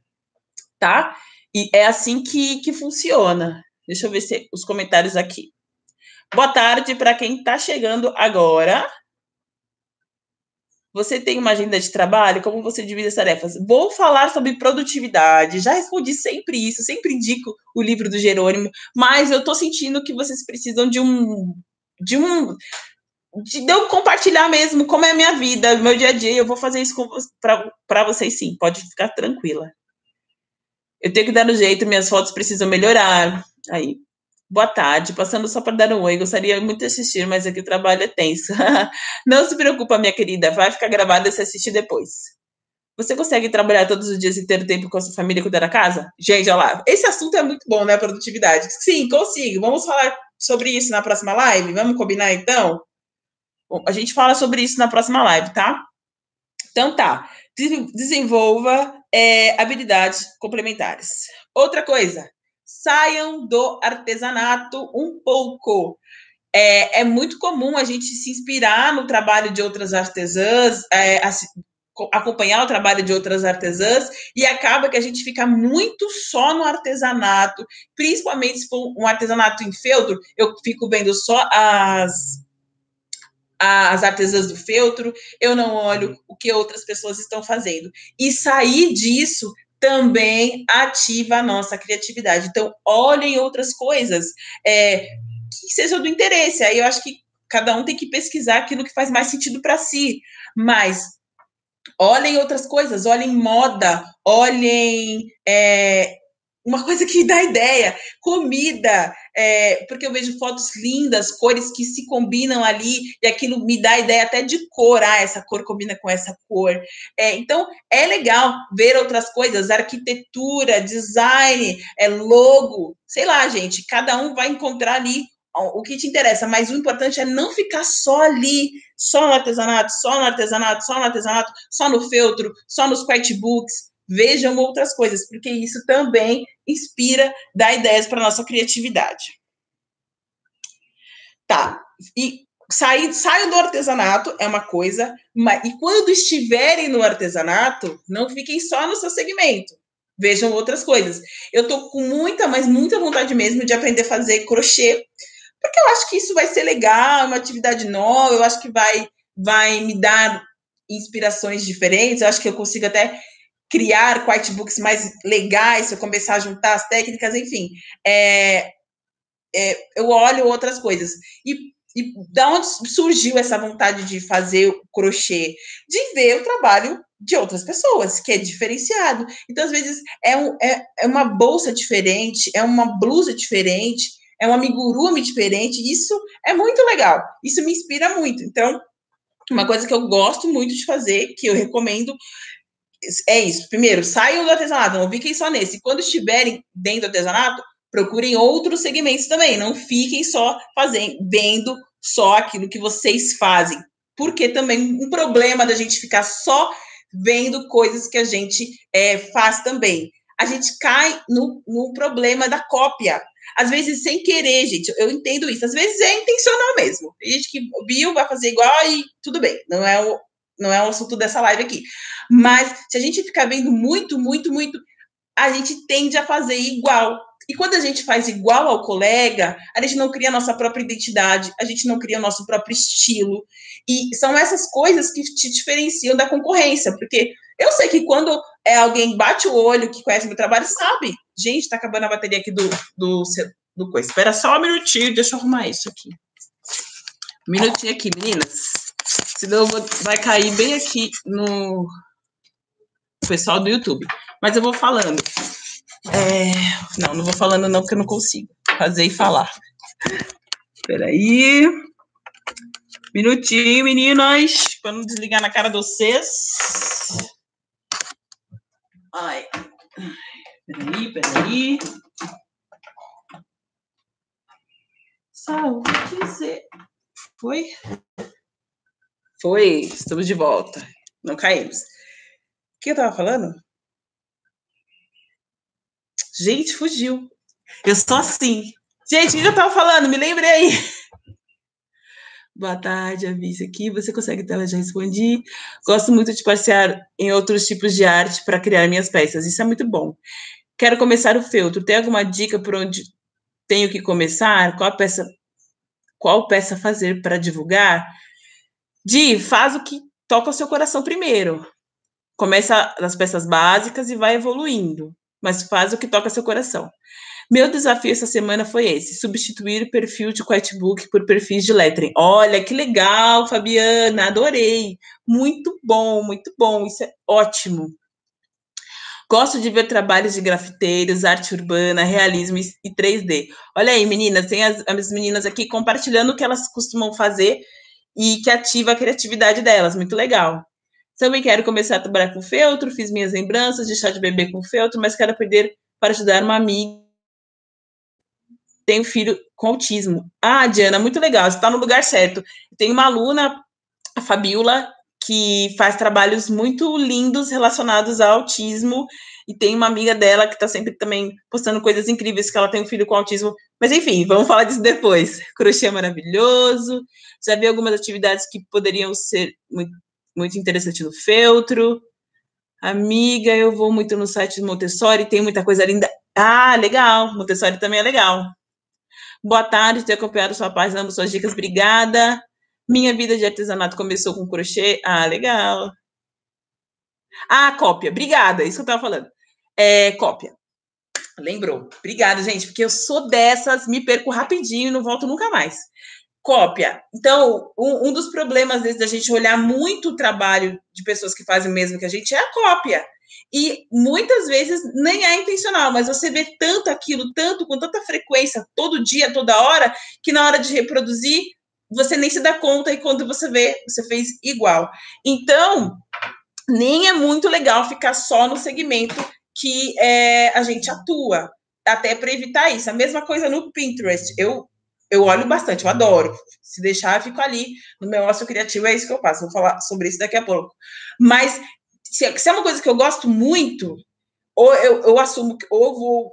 tá? E é assim que, que funciona. Deixa eu ver se os comentários aqui. Boa tarde para quem está chegando agora. Você tem uma agenda de trabalho? Como você divide as tarefas? Vou falar sobre produtividade. Já respondi sempre isso, sempre indico o livro do Jerônimo, mas eu estou sentindo que vocês precisam de um... de um de eu compartilhar mesmo como é a minha vida, meu dia a dia. Eu vou fazer isso para vocês sim, pode ficar tranquila. Eu tenho que dar um jeito, minhas fotos precisam melhorar. Aí, boa tarde, passando só para dar um oi, gostaria muito de assistir, mas aqui o trabalho é tenso. Não se preocupa, minha querida, vai ficar gravado e se assistir depois. Você consegue trabalhar todos os dias e ter tempo com a sua família e cuidar da casa? Gente, olha lá, esse assunto é muito bom, né, produtividade? Sim, consigo. Vamos falar sobre isso na próxima live? Vamos combinar, então? Bom, a gente fala sobre isso na próxima live, tá? Então, tá. Desenvolva é, habilidades complementares. Outra coisa, saiam do artesanato um pouco. É, é muito comum a gente se inspirar no trabalho de outras artesãs, é, assim, acompanhar o trabalho de outras artesãs, e acaba que a gente fica muito só no artesanato, principalmente se for um artesanato em feltro, eu fico vendo só as... as artesãs do feltro, eu não olho o que outras pessoas estão fazendo. E sair disso também ativa a nossa criatividade. Então, olhem outras coisas é, que sejam do interesse. Aí eu acho que cada um tem que pesquisar aquilo que faz mais sentido para si. Mas olhem outras coisas, olhem moda, olhem... É, uma coisa que dá ideia, comida, é, porque eu vejo fotos lindas, cores que se combinam ali, e aquilo me dá ideia até de cor, ah, essa cor combina com essa cor. É, então, é legal ver outras coisas, arquitetura, design, é, logo, sei lá, gente, cada um vai encontrar ali o que te interessa, mas o importante é não ficar só ali, só no artesanato, só no artesanato, só no artesanato, só no feltro, só nos scratchbooks. Vejam outras coisas, porque isso também inspira, dá ideias para nossa criatividade. Tá, e sair, saiam do artesanato é uma coisa, mas, e quando estiverem no artesanato, não fiquem só no seu segmento. Vejam outras coisas. Eu tô com muita, mas muita vontade mesmo de aprender a fazer crochê, porque eu acho que isso vai ser legal, uma atividade nova, eu acho que vai, vai me dar inspirações diferentes, eu acho que eu consigo até criar quitebooks mais legais, se eu começar a juntar as técnicas, enfim. É, é, eu olho outras coisas. E, e da onde surgiu essa vontade de fazer o crochê? De ver o trabalho de outras pessoas, que é diferenciado. Então, às vezes, é, um, é, é uma bolsa diferente, é uma blusa diferente, é um amigurumi diferente. Isso é muito legal. Isso me inspira muito. Então, uma coisa que eu gosto muito de fazer, que eu recomendo, é isso. Primeiro, saiam do artesanato, não fiquem só nesse. Quando estiverem dentro do artesanato, procurem outros segmentos também. Não fiquem só fazendo, vendo só aquilo que vocês fazem. Porque também um problema da gente ficar só vendo coisas que a gente é, faz também. A gente cai no, no problema da cópia. Às vezes, sem querer, gente, eu entendo isso. Às vezes é intencional mesmo. Tem gente que viu, vai fazer igual e tudo bem. Não é o, não é o assunto dessa live aqui. Mas se a gente ficar vendo muito, muito, muito, a gente tende a fazer igual. E quando a gente faz igual ao colega, a gente não cria a nossa própria identidade, a gente não cria o nosso próprio estilo. E são essas coisas que te diferenciam da concorrência, porque eu sei que quando é alguém bate o olho, que conhece meu trabalho, sabe. Gente, tá acabando a bateria aqui do, do, do coisa. Espera só um minutinho, deixa eu arrumar isso aqui. Um minutinho aqui, meninas. Senão eu vou, vai cair bem aqui no pessoal do YouTube. Mas eu vou falando. É... Não, não vou falando não, porque eu não consigo fazer e falar. Espera aí. Minutinho, meninas, para não desligar na cara de vocês. Ai. Peraí, peraí. Saúde. Foi? Foi. Estamos de volta. Não caímos. O que eu tava falando? Gente, fugiu. Eu sou assim. Gente, o que eu tava falando? Me lembrei aí. Boa tarde, avise aqui. Você consegue tela? Já respondi. Gosto muito de passear em outros tipos de arte para criar minhas peças. Isso é muito bom. Quero começar o feltro. Tem alguma dica por onde tenho que começar? Qual peça, qual peça fazer para divulgar? Di, faz o que toca o seu coração primeiro. Começa nas peças básicas e vai evoluindo. Mas faz o que toca seu coração. Meu desafio essa semana foi esse: substituir o perfil de quitebook por perfis de lettering. Olha, que legal, Fabiana, adorei. Muito bom, muito bom, isso é ótimo. Gosto de ver trabalhos de grafiteiros, arte urbana, realismo e três D. Olha aí, meninas, tem as, as meninas aqui compartilhando o que elas costumam fazer e que ativa a criatividade delas, muito legal. Também quero começar a trabalhar com feltro, fiz minhas lembranças de chá de bebê com feltro, mas quero aprender para ajudar uma amiga. Tenho filho com autismo. Ah, Diana, muito legal, você está no lugar certo. Tem uma aluna, a Fabiola, que faz trabalhos muito lindos relacionados ao autismo, e tem uma amiga dela que está sempre também postando coisas incríveis, que ela tem um filho com autismo. Mas, enfim, vamos falar disso depois. Crochê é maravilhoso. Já vi algumas atividades que poderiam ser muito, muito interessantes no feltro. Amiga, eu vou muito no site do Montessori, tem muita coisa linda. Ah, legal, Montessori também é legal. Boa tarde, ter acompanhado sua página, amo suas dicas, obrigada. Minha vida de artesanato começou com crochê. Ah, legal. Ah, cópia, obrigada, isso que eu tava falando. É, cópia. Lembrou. Obrigada, gente, porque eu sou dessas, me perco rapidinho e não volto nunca mais. Cópia. Então, um, um dos problemas, às vezes, da gente olhar muito o trabalho de pessoas que fazem o mesmo que a gente é a cópia. E muitas vezes nem é intencional, mas você vê tanto aquilo, tanto, com tanta frequência, todo dia, toda hora, que na hora de reproduzir, você nem se dá conta, e quando você vê, você fez igual. Então, nem é muito legal ficar só no segmento que é, a gente atua, até para evitar isso. A mesma coisa no Pinterest. Eu, eu olho bastante, eu adoro. Se deixar, eu fico ali no meu ócio criativo, é isso que eu faço. Vou falar sobre isso daqui a pouco. Mas se, se é uma coisa que eu gosto muito, ou eu, eu assumo que ou eu vou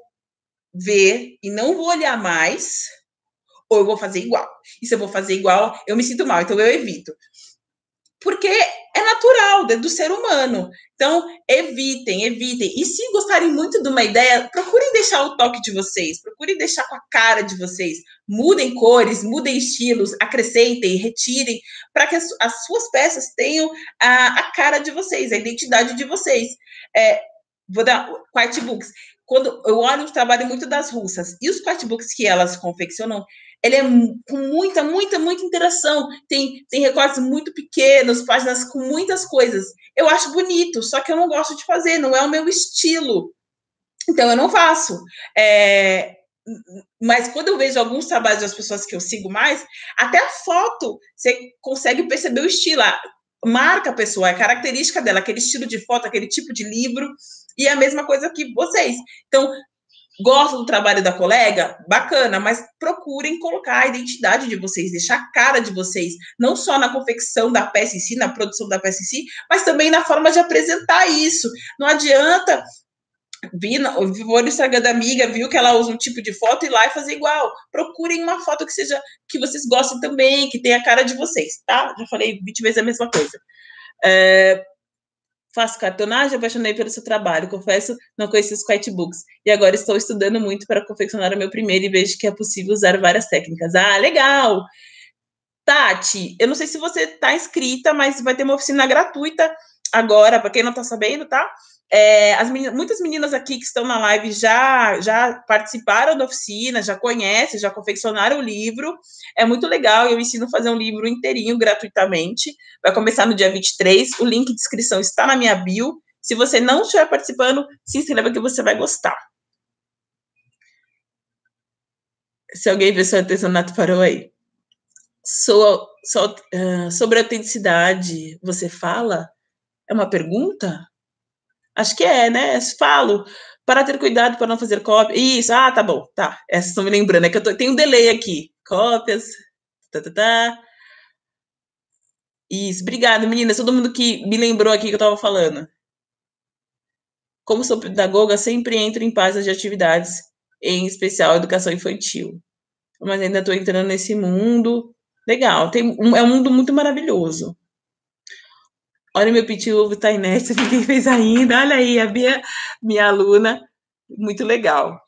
ver e não vou olhar mais, ou eu vou fazer igual. E se eu vou fazer igual, eu me sinto mal, então eu evito. Porque é natural do ser humano. Então, evitem, evitem. E se gostarem muito de uma ideia, procurem deixar o toque de vocês, procurem deixar com a cara de vocês. Mudem cores, mudem estilos, acrescentem, retirem, para que as, as suas peças tenham a, a cara de vocês, a identidade de vocês. É, vou dar quitebooks. Quando eu olho o trabalho muito das russas, e os quitebooks que elas confeccionam, ele é com muita, muita, muita interação. Tem, tem recortes muito pequenos, páginas com muitas coisas. Eu acho bonito, só que eu não gosto de fazer, não é o meu estilo. Então, eu não faço. É, mas quando eu vejo alguns trabalhos das pessoas que eu sigo mais, até a foto, você consegue perceber o estilo. Marca a pessoa, a característica dela, aquele estilo de foto, aquele tipo de livro, e a mesma coisa que vocês. Então, gostam do trabalho da colega? Bacana, mas procurem colocar a identidade de vocês, deixar a cara de vocês, não só na confecção da peça em si, na produção da peça em si, mas também na forma de apresentar isso. Não adianta vir no, vou no Instagram da amiga, viu que ela usa um tipo de foto, e ir lá e fazer igual. Procurem uma foto que seja, que vocês gostem também, que tenha a cara de vocês, tá? Já falei vinte vezes a mesma coisa. É... Faço cartonagem, apaixonei pelo seu trabalho. Confesso, não conheci os quitebooks. E agora estou estudando muito para confeccionar o meu primeiro e vejo que é possível usar várias técnicas. Ah, legal! Tati, eu não sei se você está inscrita, mas vai ter uma oficina gratuita agora, para quem não está sabendo, tá? É, as meninas, muitas meninas aqui que estão na live já, já participaram da oficina, já conhecem, já confeccionaram o livro. É muito legal, eu ensino a fazer um livro inteirinho gratuitamente. Vai começar no dia vinte e três, o link de inscrição está na minha bio. Se você não estiver participando, se inscreva que você vai gostar. Se alguém vê seu artesanato, parou aí. So, so, uh, sobre a autenticidade, você fala? É uma pergunta? Acho que é, né? Falo. Para ter cuidado para não fazer cópia. Isso, ah, tá bom. Tá. Essas estão me lembrando. É que eu tô, tem um delay aqui. Cópias. Tá, tá, tá. Isso. Obrigada, meninas. Todo mundo que me lembrou aqui que eu tava falando. Como sou pedagoga, sempre entro em páginas de atividades, em especial educação infantil. Mas ainda estou entrando nesse mundo. Legal. Tem, é um mundo muito maravilhoso. Olha, meu Pit Ovo tá inércia, ninguém fez ainda. Olha aí, a Bia, minha aluna. Muito legal.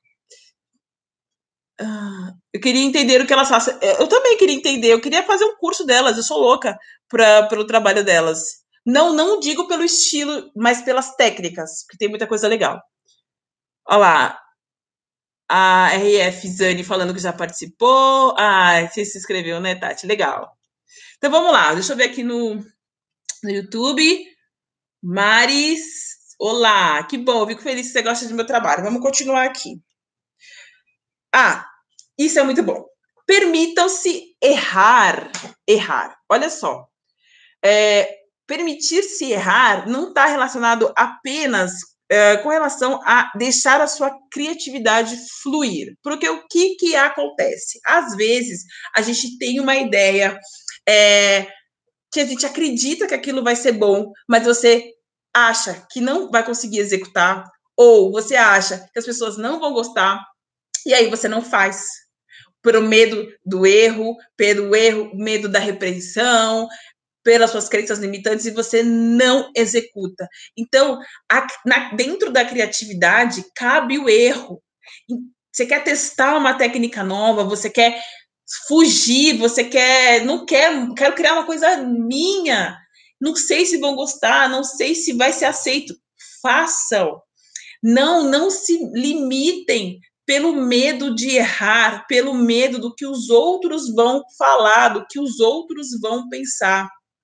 Ah, eu queria entender o que elas fazem. Eu também queria entender. Eu queria fazer um curso delas. Eu sou louca pra, pelo trabalho delas. Não, não digo pelo estilo, mas pelas técnicas, porque tem muita coisa legal. Olha lá. A R F Zani falando que já participou. Ah, você se inscreveu, né, Tati? Legal. Então vamos lá. Deixa eu ver aqui no, no YouTube. Maris, olá, que bom, fico feliz que você gosta do meu trabalho. Vamos continuar aqui. Ah, isso é muito bom. Permitam-se errar, errar. Olha só, é, permitir-se errar não está relacionado apenas é, com relação a deixar a sua criatividade fluir. Porque o que, que acontece? Às vezes, a gente tem uma ideia... É, que a gente acredita que aquilo vai ser bom, mas você acha que não vai conseguir executar, ou você acha que as pessoas não vão gostar, e aí você não faz. Pelo medo do erro, pelo erro, medo da repreensão, pelas suas crenças limitantes, e você não executa. Então, a, na, dentro da criatividade, cabe o erro. Você quer testar uma técnica nova, você quer fugir, você quer, não quer, quero criar uma coisa minha, não sei se vão gostar, não sei se vai ser aceito. Façam. Não, não se limitem pelo medo de errar, pelo medo do que os outros vão falar, do que os outros vão pensar.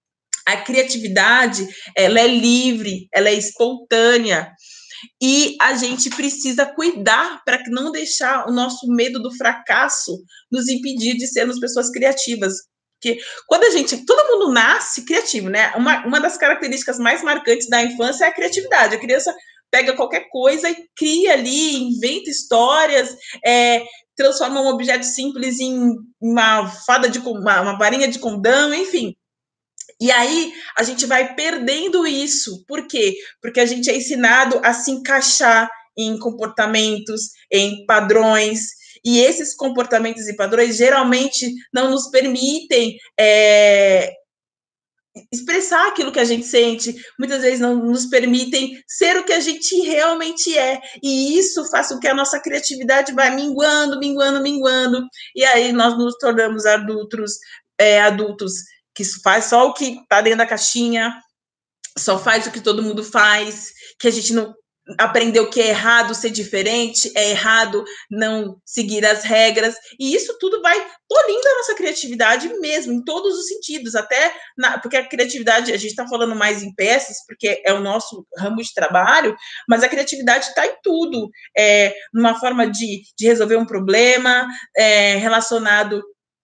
A criatividade, ela é livre, ela é espontânea. E a gente precisa cuidar para não deixar o nosso medo do fracasso nos impedir de sermos pessoas criativas. Porque quando a gente, todo mundo nasce criativo, né? Uma, uma das características mais marcantes da infância é a criatividade. A criança pega qualquer coisa e cria ali, inventa histórias, é, transforma um objeto simples em uma fada de uma, uma varinha de condão, enfim. E aí a gente vai perdendo isso. Por quê? Porque a gente é ensinado a se encaixar em comportamentos, em padrões, e esses comportamentos e padrões geralmente não nos permitem é, expressar aquilo que a gente sente, muitas vezes não nos permitem ser o que a gente realmente é, e isso faz com que a nossa criatividade vá minguando, minguando, minguando, e aí nós nos tornamos adultos, é, adultos que faz só o que está dentro da caixinha, só faz o que todo mundo faz, que a gente não aprendeu que é errado ser diferente, é errado não seguir as regras, e isso tudo vai tolindo a nossa criatividade mesmo, em todos os sentidos, até na, porque a criatividade, a gente está falando mais em peças, porque é o nosso ramo de trabalho, mas a criatividade está em tudo, é, numa forma de, de resolver um problema, é, relacionado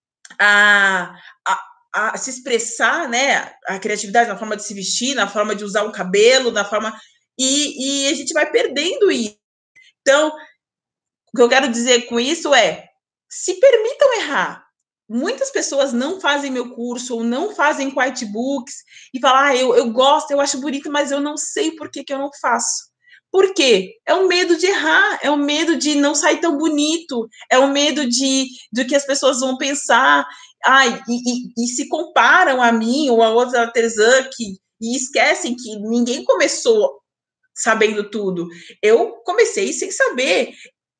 a, a a se expressar, né, a criatividade na forma de se vestir, na forma de usar um cabelo, na forma... E, e a gente vai perdendo isso. Então, o que eu quero dizer com isso é, se permitam errar. Muitas pessoas não fazem meu curso, ou não fazem quitebooks, e falam, ah, eu, eu gosto, eu acho bonito, mas eu não sei por que, que eu não faço. Por quê? É o medo de errar, é o medo de não sair tão bonito, é o medo de, de que as pessoas vão pensar, ai, e, e, e se comparam a mim ou a outra artesã que, e esquecem que ninguém começou sabendo tudo. Eu comecei sem saber.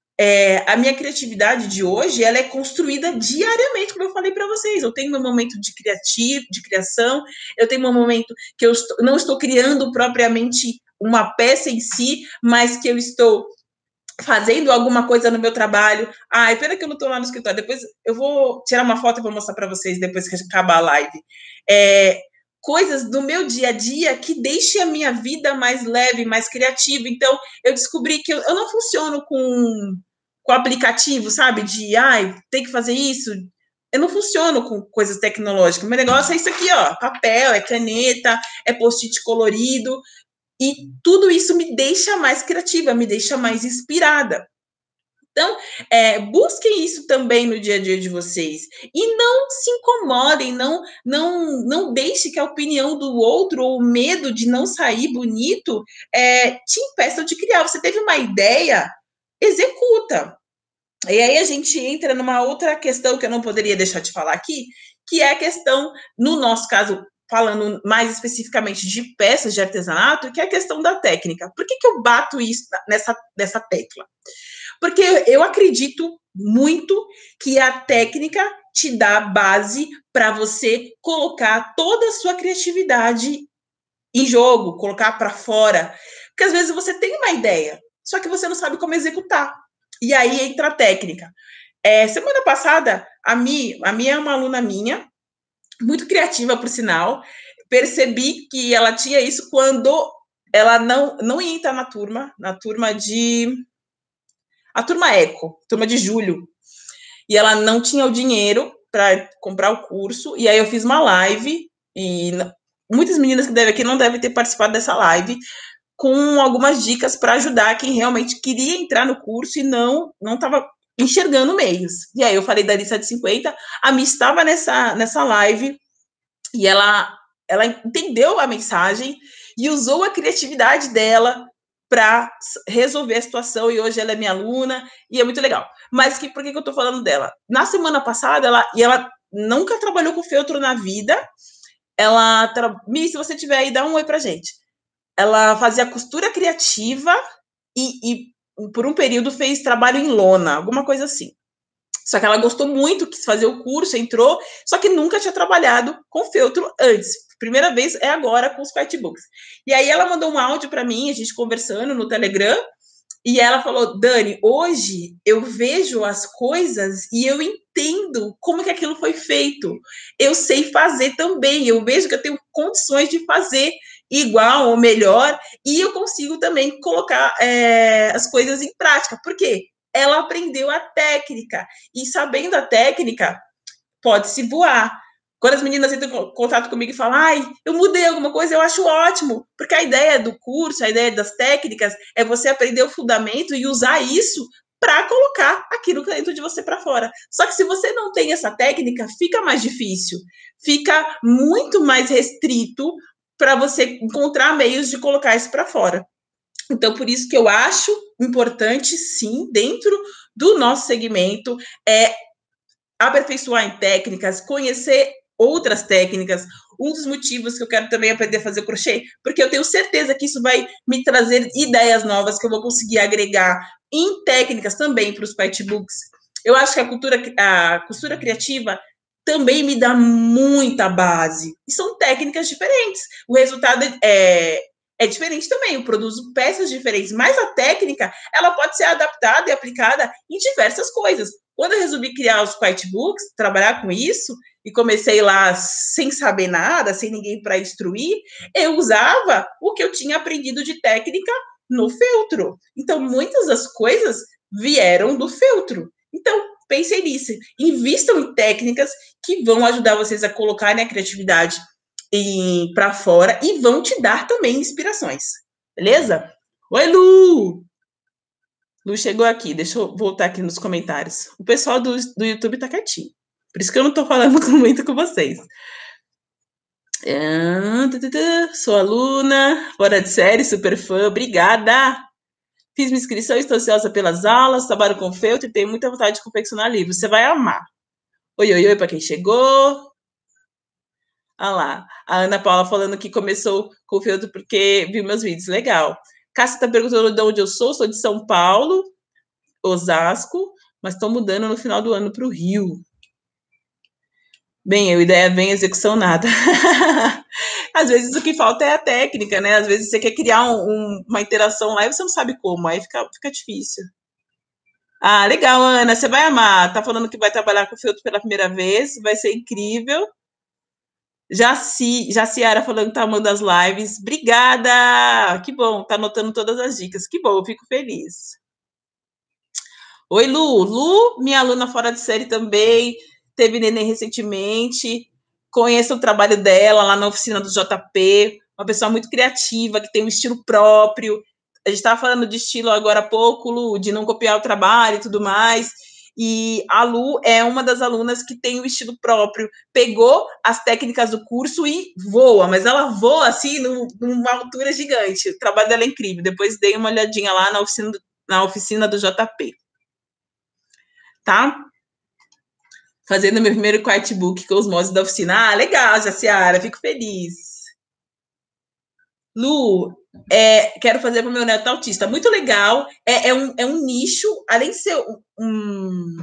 É, a minha criatividade de hoje, ela é construída diariamente, como eu falei para vocês. Eu tenho meu momento de criativo, de criação, eu tenho meu momento que eu estou, não estou criando propriamente uma peça em si, mas que eu estou fazendo alguma coisa no meu trabalho. Ai, pena que eu não estou lá no escritório. Depois eu vou tirar uma foto e vou mostrar para vocês depois que acabar a live. É, coisas do meu dia a dia que deixem a minha vida mais leve, mais criativa. Então, eu descobri que eu, eu não funciono com, com aplicativo, sabe? De, ai, tem que fazer isso. Eu não funciono com coisas tecnológicas. Meu negócio é isso aqui, ó. Papel, é caneta, é post-it colorido. E tudo isso me deixa mais criativa, me deixa mais inspirada. Então, é, busquem isso também no dia a dia de vocês. E não se incomodem, não, não, não deixe que a opinião do outro ou o medo de não sair bonito é, te impeça de criar. Você teve uma ideia, executa. E aí a gente entra numa outra questão que eu não poderia deixar de falar aqui, que é a questão, no nosso caso, falando mais especificamente de peças de artesanato, que é a questão da técnica. Por que, que eu bato isso nessa, nessa tecla? Porque eu acredito muito que a técnica te dá base para você colocar toda a sua criatividade em jogo, colocar para fora. Porque às vezes você tem uma ideia, só que você não sabe como executar. E aí entra a técnica. É, semana passada, a Mi, a Mi é uma aluna minha, muito criativa, por sinal. Percebi que ela tinha isso quando ela não, não ia entrar na turma, na turma de... A turma Eco, turma de julho. E ela não tinha o dinheiro para comprar o curso. E aí eu fiz uma live, e muitas meninas que devem aqui não devem ter participado dessa live, com algumas dicas para ajudar quem realmente queria entrar no curso e não não estava enxergando meios. E aí eu falei da lista de cinquenta, a Mi estava nessa, nessa live e ela, ela entendeu a mensagem e usou a criatividade dela para resolver a situação, e hoje ela é minha aluna, e é muito legal. Mas que, por que, que eu estou falando dela? Na semana passada, ela, e ela nunca trabalhou com feltro na vida, ela... Tra... Mi, se você tiver aí, dá um oi pra gente. Ela fazia costura criativa e, e por um período fez trabalho em lona, alguma coisa assim. Só que ela gostou muito, quis fazer o curso, entrou, só que nunca tinha trabalhado com feltro antes. Primeira vez é agora com os quitebooks. E aí ela mandou um áudio para mim, a gente conversando no Telegram, E ela falou, Dani, hoje eu vejo as coisas e eu entendo como que aquilo foi feito. Eu sei fazer também, eu vejo que eu tenho condições de fazer igual ou melhor, e eu consigo também colocar é, as coisas em prática. Por quê? Ela aprendeu a técnica, e sabendo a técnica, pode-se voar. Quando as meninas entram em contato comigo e falam, ai, eu mudei alguma coisa, eu acho ótimo, porque a ideia do curso, a ideia das técnicas é você aprender o fundamento e usar isso para colocar aquilo dentro de você para fora. Só que se você não tem essa técnica, fica mais difícil, fica muito mais restrito para você encontrar meios de colocar isso para fora. Então, por isso que eu acho importante, sim, dentro do nosso segmento, é aperfeiçoar em técnicas, conhecer outras técnicas. Um dos motivos que eu quero também aprender a fazer crochê, porque eu tenho certeza que isso vai me trazer ideias novas que eu vou conseguir agregar em técnicas também para os patchbooks. Eu acho que a cultura, a costura criativa também me dá muita base. E são técnicas diferentes. O resultado é, é diferente também. Eu produzo peças diferentes, mas a técnica ela pode ser adaptada e aplicada em diversas coisas. Quando eu resolvi criar os patchbooks, trabalhar com isso, e comecei lá sem saber nada, sem ninguém para instruir, eu usava o que eu tinha aprendido de técnica no feltro. Então, muitas das coisas vieram do feltro. Então, pensei nisso. Invistam em técnicas que vão ajudar vocês a colocarem a criatividade para fora e vão te dar também inspirações. Beleza? Oi, Lu! Lu chegou aqui, deixa eu voltar aqui nos comentários. O pessoal do, do YouTube tá quietinho. Por isso que eu não tô falando muito com vocês. Sou aluna, fora de série, super fã, obrigada! Fiz minha inscrição, estou ansiosa pelas aulas, trabalho com feltro e tenho muita vontade de confeccionar livros. Você vai amar. Oi, oi, oi, para quem chegou. Ah lá, a Ana Paula falando que começou com feltro porque viu meus vídeos. Legal. Cássia está perguntando de onde eu sou. Sou de São Paulo, Osasco, mas estou mudando no final do ano para o Rio. Bem, a ideia vem, execução nada. Às vezes o que falta é a técnica, né? Às vezes você quer criar um, um, uma interação lá e você não sabe como, aí fica, fica difícil. Ah, legal, Ana, você vai amar. Tá falando que vai trabalhar com feltro pela primeira vez, vai ser incrível. Já se, já Ciara falando que tá amando as lives. Obrigada! Que bom, tá anotando todas as dicas. Que bom, eu fico feliz. Oi, Lu. Lu, minha aluna fora de série também, teve neném recentemente. Conheço o trabalho dela lá na oficina do J P, uma pessoa muito criativa, que tem um estilo próprio. A gente estava falando de estilo agora há pouco, Lu, de não copiar o trabalho e tudo mais. E a Lu é uma das alunas que tem o estilo próprio, pegou as técnicas do curso e voa, mas ela voa assim numa altura gigante. O trabalho dela é incrível. Depois dei uma olhadinha lá na oficina do, na oficina do J P. Tá? Fazendo meu primeiro quartbook com os mods da oficina. Ah, legal, Jaciara, fico feliz. Lu, é, quero fazer para o meu neto autista. Muito legal. É, é, um, é um nicho, além de ser um,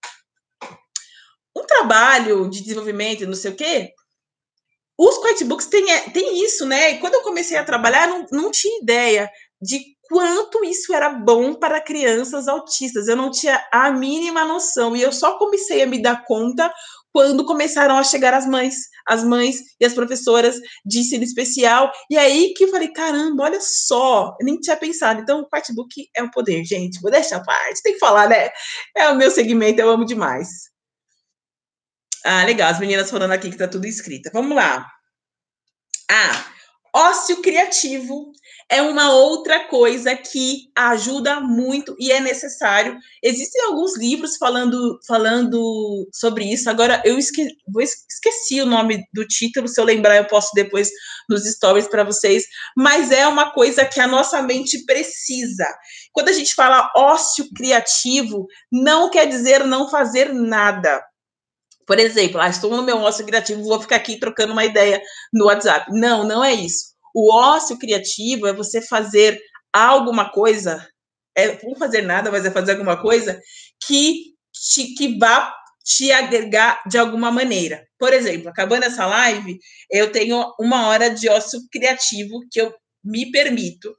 um trabalho de desenvolvimento, não sei o quê. Os quartbooks têm, têm isso, né? E quando eu comecei a trabalhar, não, não tinha ideia de quanto isso era bom para crianças autistas. Eu não tinha a mínima noção. E eu só comecei a me dar conta quando começaram a chegar as mães, as mães e as professoras de ensino especial. E aí que eu falei, caramba, olha só, eu nem tinha pensado. Então, o quartbook é um poder, gente. Vou deixar a parte, tem que falar, né? É o meu segmento, eu amo demais. Ah, legal, as meninas falando aqui que tá tudo escrito. Vamos lá. Ah, ócio criativo é uma outra coisa que ajuda muito e é necessário. Existem alguns livros falando, falando sobre isso. Agora, eu esque, esqueci o nome do título. Se eu lembrar, eu posso depois nos stories para vocês. Mas é uma coisa que a nossa mente precisa. Quando a gente fala ócio criativo, não quer dizer não fazer nada. Por exemplo, ah, estou no meu ócio criativo, vou ficar aqui trocando uma ideia no WhatsApp. Não, não é isso. O ócio criativo é você fazer alguma coisa, é não fazer nada, mas é fazer alguma coisa que, te, que vá te agregar de alguma maneira. Por exemplo, acabando essa live, eu tenho uma hora de ócio criativo que eu me permito.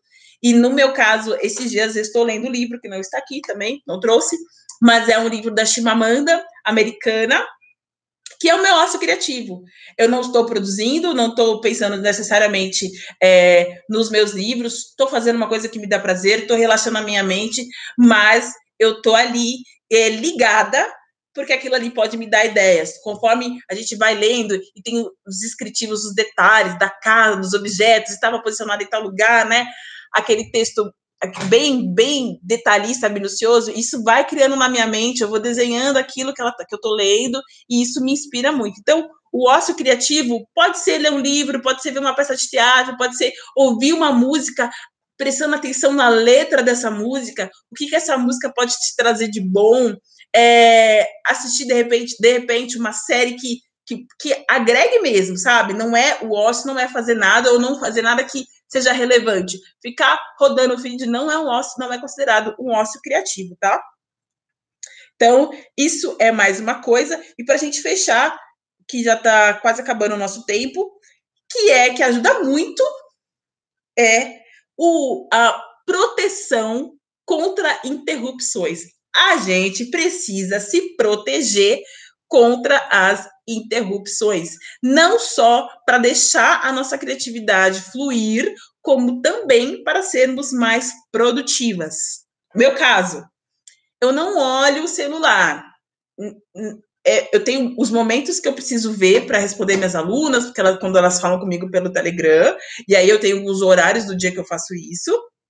E no meu caso, esses dias eu estou lendo o livro, que não está aqui também, não trouxe, mas é um livro da Chimamanda, americana, que é o meu ócio criativo. Eu não estou produzindo, não estou pensando necessariamente é, nos meus livros, estou fazendo uma coisa que me dá prazer, estou relaxando a minha mente, mas eu estou ali é, ligada, porque aquilo ali pode me dar ideias. Conforme a gente vai lendo e tem os descritivos, os detalhes da casa, dos objetos, estava posicionado em tal lugar, né? Aquele texto bem, bem detalhista, minucioso, isso vai criando na minha mente, eu vou desenhando aquilo que, ela, que eu estou lendo, e isso me inspira muito. Então, o ócio criativo pode ser ler um livro, pode ser ver uma peça de teatro, pode ser ouvir uma música, prestando atenção na letra dessa música, o que, que essa música pode te trazer de bom, é, assistir, de repente, de repente, uma série que, que, que agregue mesmo, sabe? Não é, o ócio não é fazer nada, ou não fazer nada que seja relevante. Ficar rodando o feed não é um ócio, não é considerado um ócio criativo, tá? Então, isso é mais uma coisa. E para a gente fechar, que já está quase acabando o nosso tempo, que é que ajuda muito é o, a proteção contra interrupções. A gente precisa se proteger contra as interrupções, não só para deixar a nossa criatividade fluir, como também para sermos mais produtivas. Meu caso, eu não olho o celular. É, eu tenho os momentos que eu preciso ver para responder minhas alunas, porque ela, quando elas falam comigo pelo Telegram, e aí eu tenho os horários do dia que eu faço isso.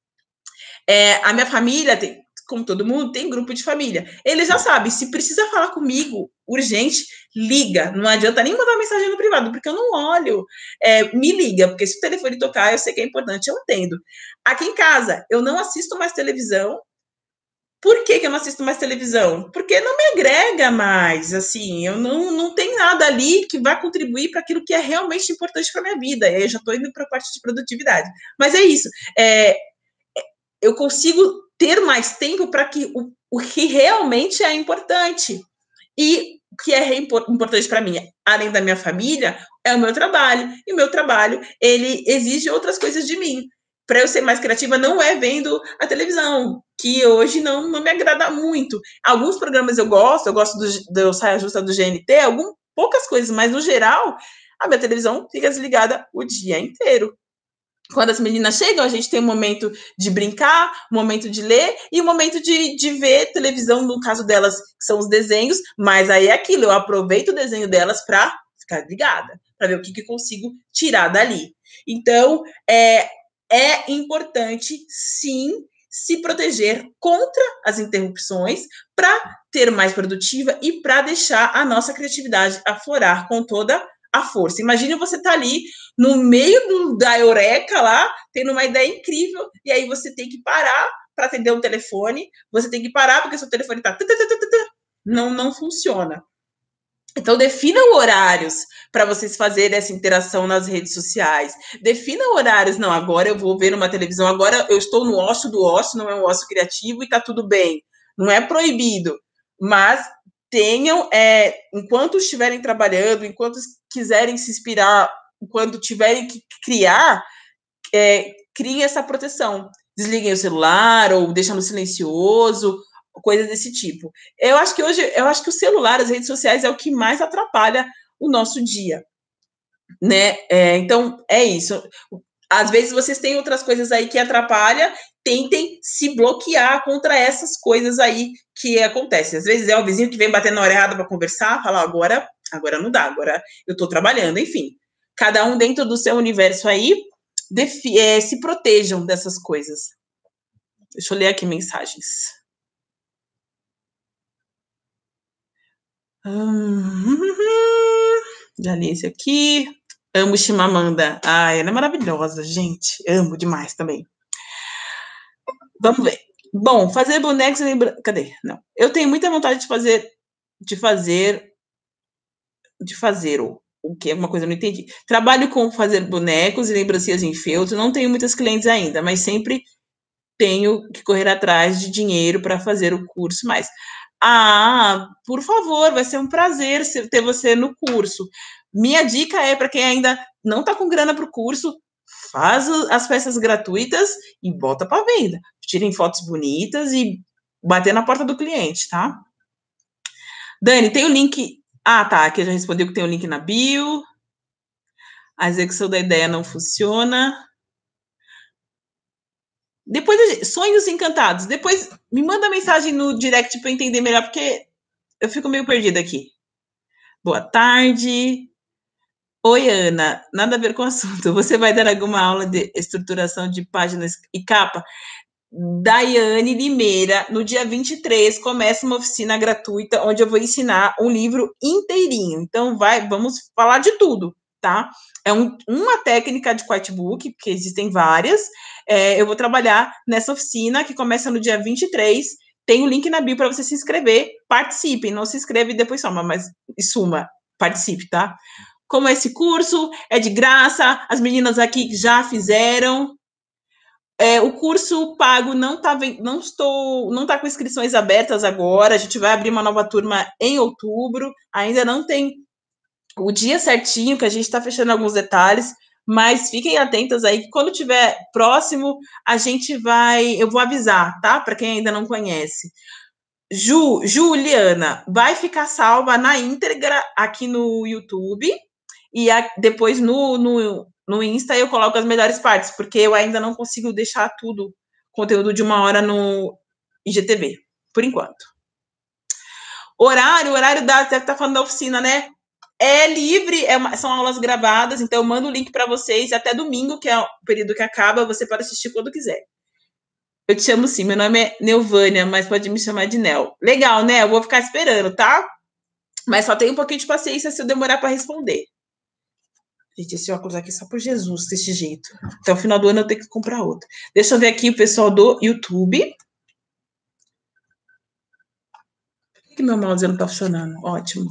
É, a minha família tem, como todo mundo, tem grupo de família. Ele já sabe, se precisa falar comigo, urgente, liga. Não adianta nem mandar mensagem no privado, porque eu não olho. É, me liga, porque se o telefone tocar, eu sei que é importante, eu entendo. Aqui em casa, eu não assisto mais televisão. Por que, que eu não assisto mais televisão? Porque não me agrega mais, assim, eu não, não tenho nada ali que vai contribuir para aquilo que é realmente importante para a minha vida. E aí eu já estou indo para a parte de produtividade. Mas é isso. É, eu consigo ter mais tempo para que o, o que realmente é importante. E o que é importante para mim, além da minha família, é o meu trabalho. E o meu trabalho, ele exige outras coisas de mim. Para eu ser mais criativa, não é vendo a televisão, que hoje não, não me agrada muito. Alguns programas eu gosto, eu gosto do, do Saia Justa do G N T, algum, poucas coisas, mas no geral, a minha televisão fica desligada o dia inteiro. Quando as meninas chegam, a gente tem um momento de brincar, um momento de ler e um momento de, de ver televisão, no caso delas, que são os desenhos, mas aí é aquilo, eu aproveito o desenho delas para ficar ligada, para ver o que, que eu consigo tirar dali. Então, é, é importante, sim, se proteger contra as interrupções para ter mais produtiva e para deixar a nossa criatividade aflorar com toda a força. Imagine você estar tá ali no meio do, da eureka lá, tendo uma ideia incrível, e aí você tem que parar para atender um telefone, você tem que parar porque seu telefone está... Não, não funciona. Então, definam horários para vocês fazerem essa interação nas redes sociais. Definam horários. Não, agora eu vou ver uma televisão, agora eu estou no ócio do ócio, não é um ócio criativo e está tudo bem. Não é proibido, mas tenham, é, enquanto estiverem trabalhando, enquanto quiserem se inspirar, enquanto tiverem que criar, é, criem essa proteção. Desliguem o celular ou deixem no silencioso, coisas desse tipo. Eu acho que hoje, eu acho que o celular, as redes sociais é o que mais atrapalha o nosso dia, né? É, então, é isso. Às vezes vocês têm outras coisas aí que atrapalham, tentem se bloquear contra essas coisas aí que acontecem. Às vezes é o vizinho que vem bater na hora errada para conversar, fala, agora, agora não dá, agora eu estou trabalhando, enfim. Cada um dentro do seu universo aí, defi- é, se protejam dessas coisas. Deixa eu ler aqui mensagens. Hum, já li esse aqui. Amo Chimamanda. Ah, ela é maravilhosa, gente. Amo demais também. Vamos ver. Bom, fazer bonecos e lembra... Cadê? Não. Eu tenho muita vontade de fazer... De fazer... De fazer o... O que? Alguma coisa eu não entendi. Trabalho com fazer bonecos e lembrancinhas em feltro. Não tenho muitas clientes ainda, mas sempre tenho que correr atrás de dinheiro para fazer o curso mais. Ah, por favor, vai ser um prazer ter você no curso. Minha dica é para quem ainda não está com grana para o curso, faz as peças gratuitas e bota para venda. Tirem fotos bonitas e bater na porta do cliente, tá? Dani, tem o link... Ah, tá, aqui eu já respondi que tem o link na bio. A execução da ideia não funciona. Depois, sonhos encantados. Depois, me manda mensagem no direct para eu entender melhor, porque eu fico meio perdida aqui. Boa tarde. Oi, Ana. Nada a ver com o assunto. Você vai dar alguma aula de estruturação de páginas e capa? Daiane Limeira, no dia vinte e três, começa uma oficina gratuita, onde eu vou ensinar um livro inteirinho. Então, vai, vamos falar de tudo, tá? É um, uma técnica de quitebook, porque existem várias. É, eu vou trabalhar nessa oficina, que começa no dia vinte e três. Tem o link na bio para você se inscrever. Participem, não se inscreve e depois soma, mas suma, participe, tá? Como é esse curso? É de graça, as meninas aqui já fizeram. É, o curso pago não tá, não estou, não tá com inscrições abertas agora. A gente vai abrir uma nova turma em outubro. Ainda não tem o dia certinho, que a gente está fechando alguns detalhes, mas fiquem atentas aí que quando tiver próximo, a gente vai, eu vou avisar, tá? Para quem ainda não conhece. Ju, Juliana, vai ficar salva na íntegra aqui no YouTube e a, depois no, no, no Insta eu coloco as melhores partes, porque eu ainda não consigo deixar tudo, conteúdo de uma hora no I G T V, por enquanto. Horário, horário da, deve estar falando da oficina, né? É livre, é uma, são aulas gravadas, então eu mando o link para vocês até domingo, que é o período que acaba, você pode assistir quando quiser. Eu te chamo sim, meu nome é Neuvânia, mas pode me chamar de Nel. Legal, né? Eu vou ficar esperando, tá? Mas só tem um pouquinho de paciência se eu demorar para responder. Gente, esse óculos aqui é só por Jesus, desse jeito. Até o final do ano eu tenho que comprar outro. Deixa eu ver aqui o pessoal do YouTube. Por que meu mouse não tá funcionando? Ótimo.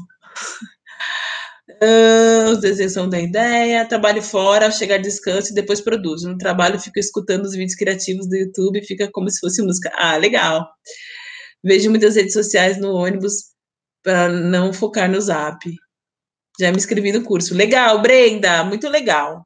Uh, os desenhos são da ideia, trabalho fora, ao chegar descanso e depois produzo. No trabalho, fico escutando os vídeos criativos do YouTube e fica como se fosse música. Ah, legal. Vejo muitas redes sociais no ônibus para não focar no Zap. Já me inscrevi no curso. Legal, Brenda, muito legal.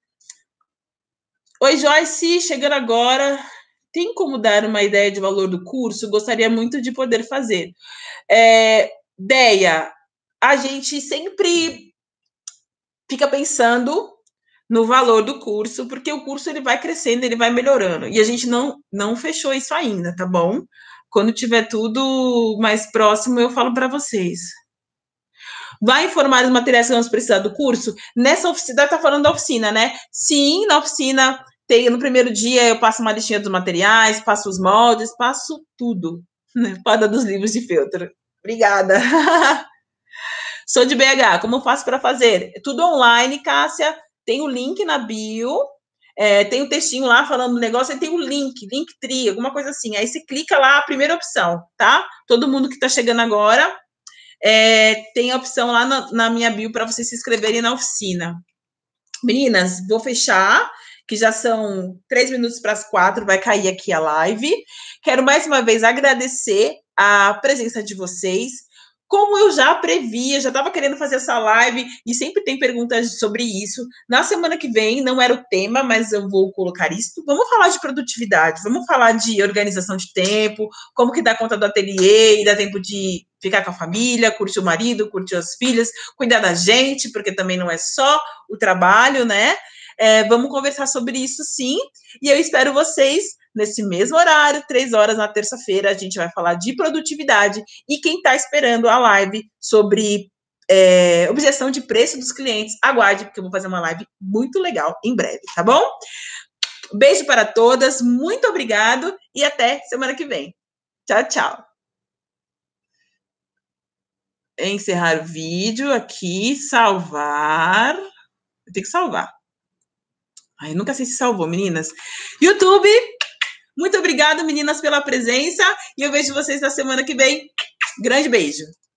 Oi, Joyce, chegando agora. Tem como dar uma ideia de valor do curso? Gostaria muito de poder fazer. É, Deia, a gente sempre fica pensando no valor do curso, porque o curso ele vai crescendo, ele vai melhorando. E a gente não, não fechou isso ainda, tá bom? Quando tiver tudo mais próximo, eu falo para vocês. Vai informar os materiais que vamos precisar do curso? Nessa oficina, tá falando da oficina, né? Sim, na oficina, tem, no primeiro dia eu passo uma listinha dos materiais, passo os moldes, passo tudo. Né? Pada dos livros de feltro. Obrigada. Sou de B H, como faço para fazer? Tudo online, Cássia. Tem o link na bio, é, tem o um textinho lá falando do negócio, e tem o um link, Linktree, alguma coisa assim. Aí você clica lá, a primeira opção, tá? Todo mundo que está chegando agora, é, tem a opção lá na, na minha bio para vocês se inscreverem na oficina. Meninas, vou fechar, que já são três minutos para as quatro, vai cair aqui a live. Quero mais uma vez agradecer a presença de vocês. Como eu já previa, já estava querendo fazer essa live e sempre tem perguntas sobre isso. Na semana que vem, não era o tema, mas eu vou colocar isso. Vamos falar de produtividade, vamos falar de organização de tempo, como que dá conta do ateliê e dá tempo de ficar com a família, curtir o marido, curtir as filhas, cuidar da gente, porque também não é só o trabalho, né? É, vamos conversar sobre isso, sim. E eu espero vocês nesse mesmo horário, três horas na terça-feira. A gente vai falar de produtividade. E quem está esperando a live sobre é, objeção de preço dos clientes, aguarde, porque eu vou fazer uma live muito legal em breve, tá bom? Beijo para todas, muito obrigado e até semana que vem. Tchau, tchau. Encerrar o vídeo aqui, salvar. Eu tenho que salvar. Ai, nunca sei se salvou, meninas. YouTube, muito obrigada, meninas, pela presença. E eu vejo vocês na semana que vem. Grande beijo.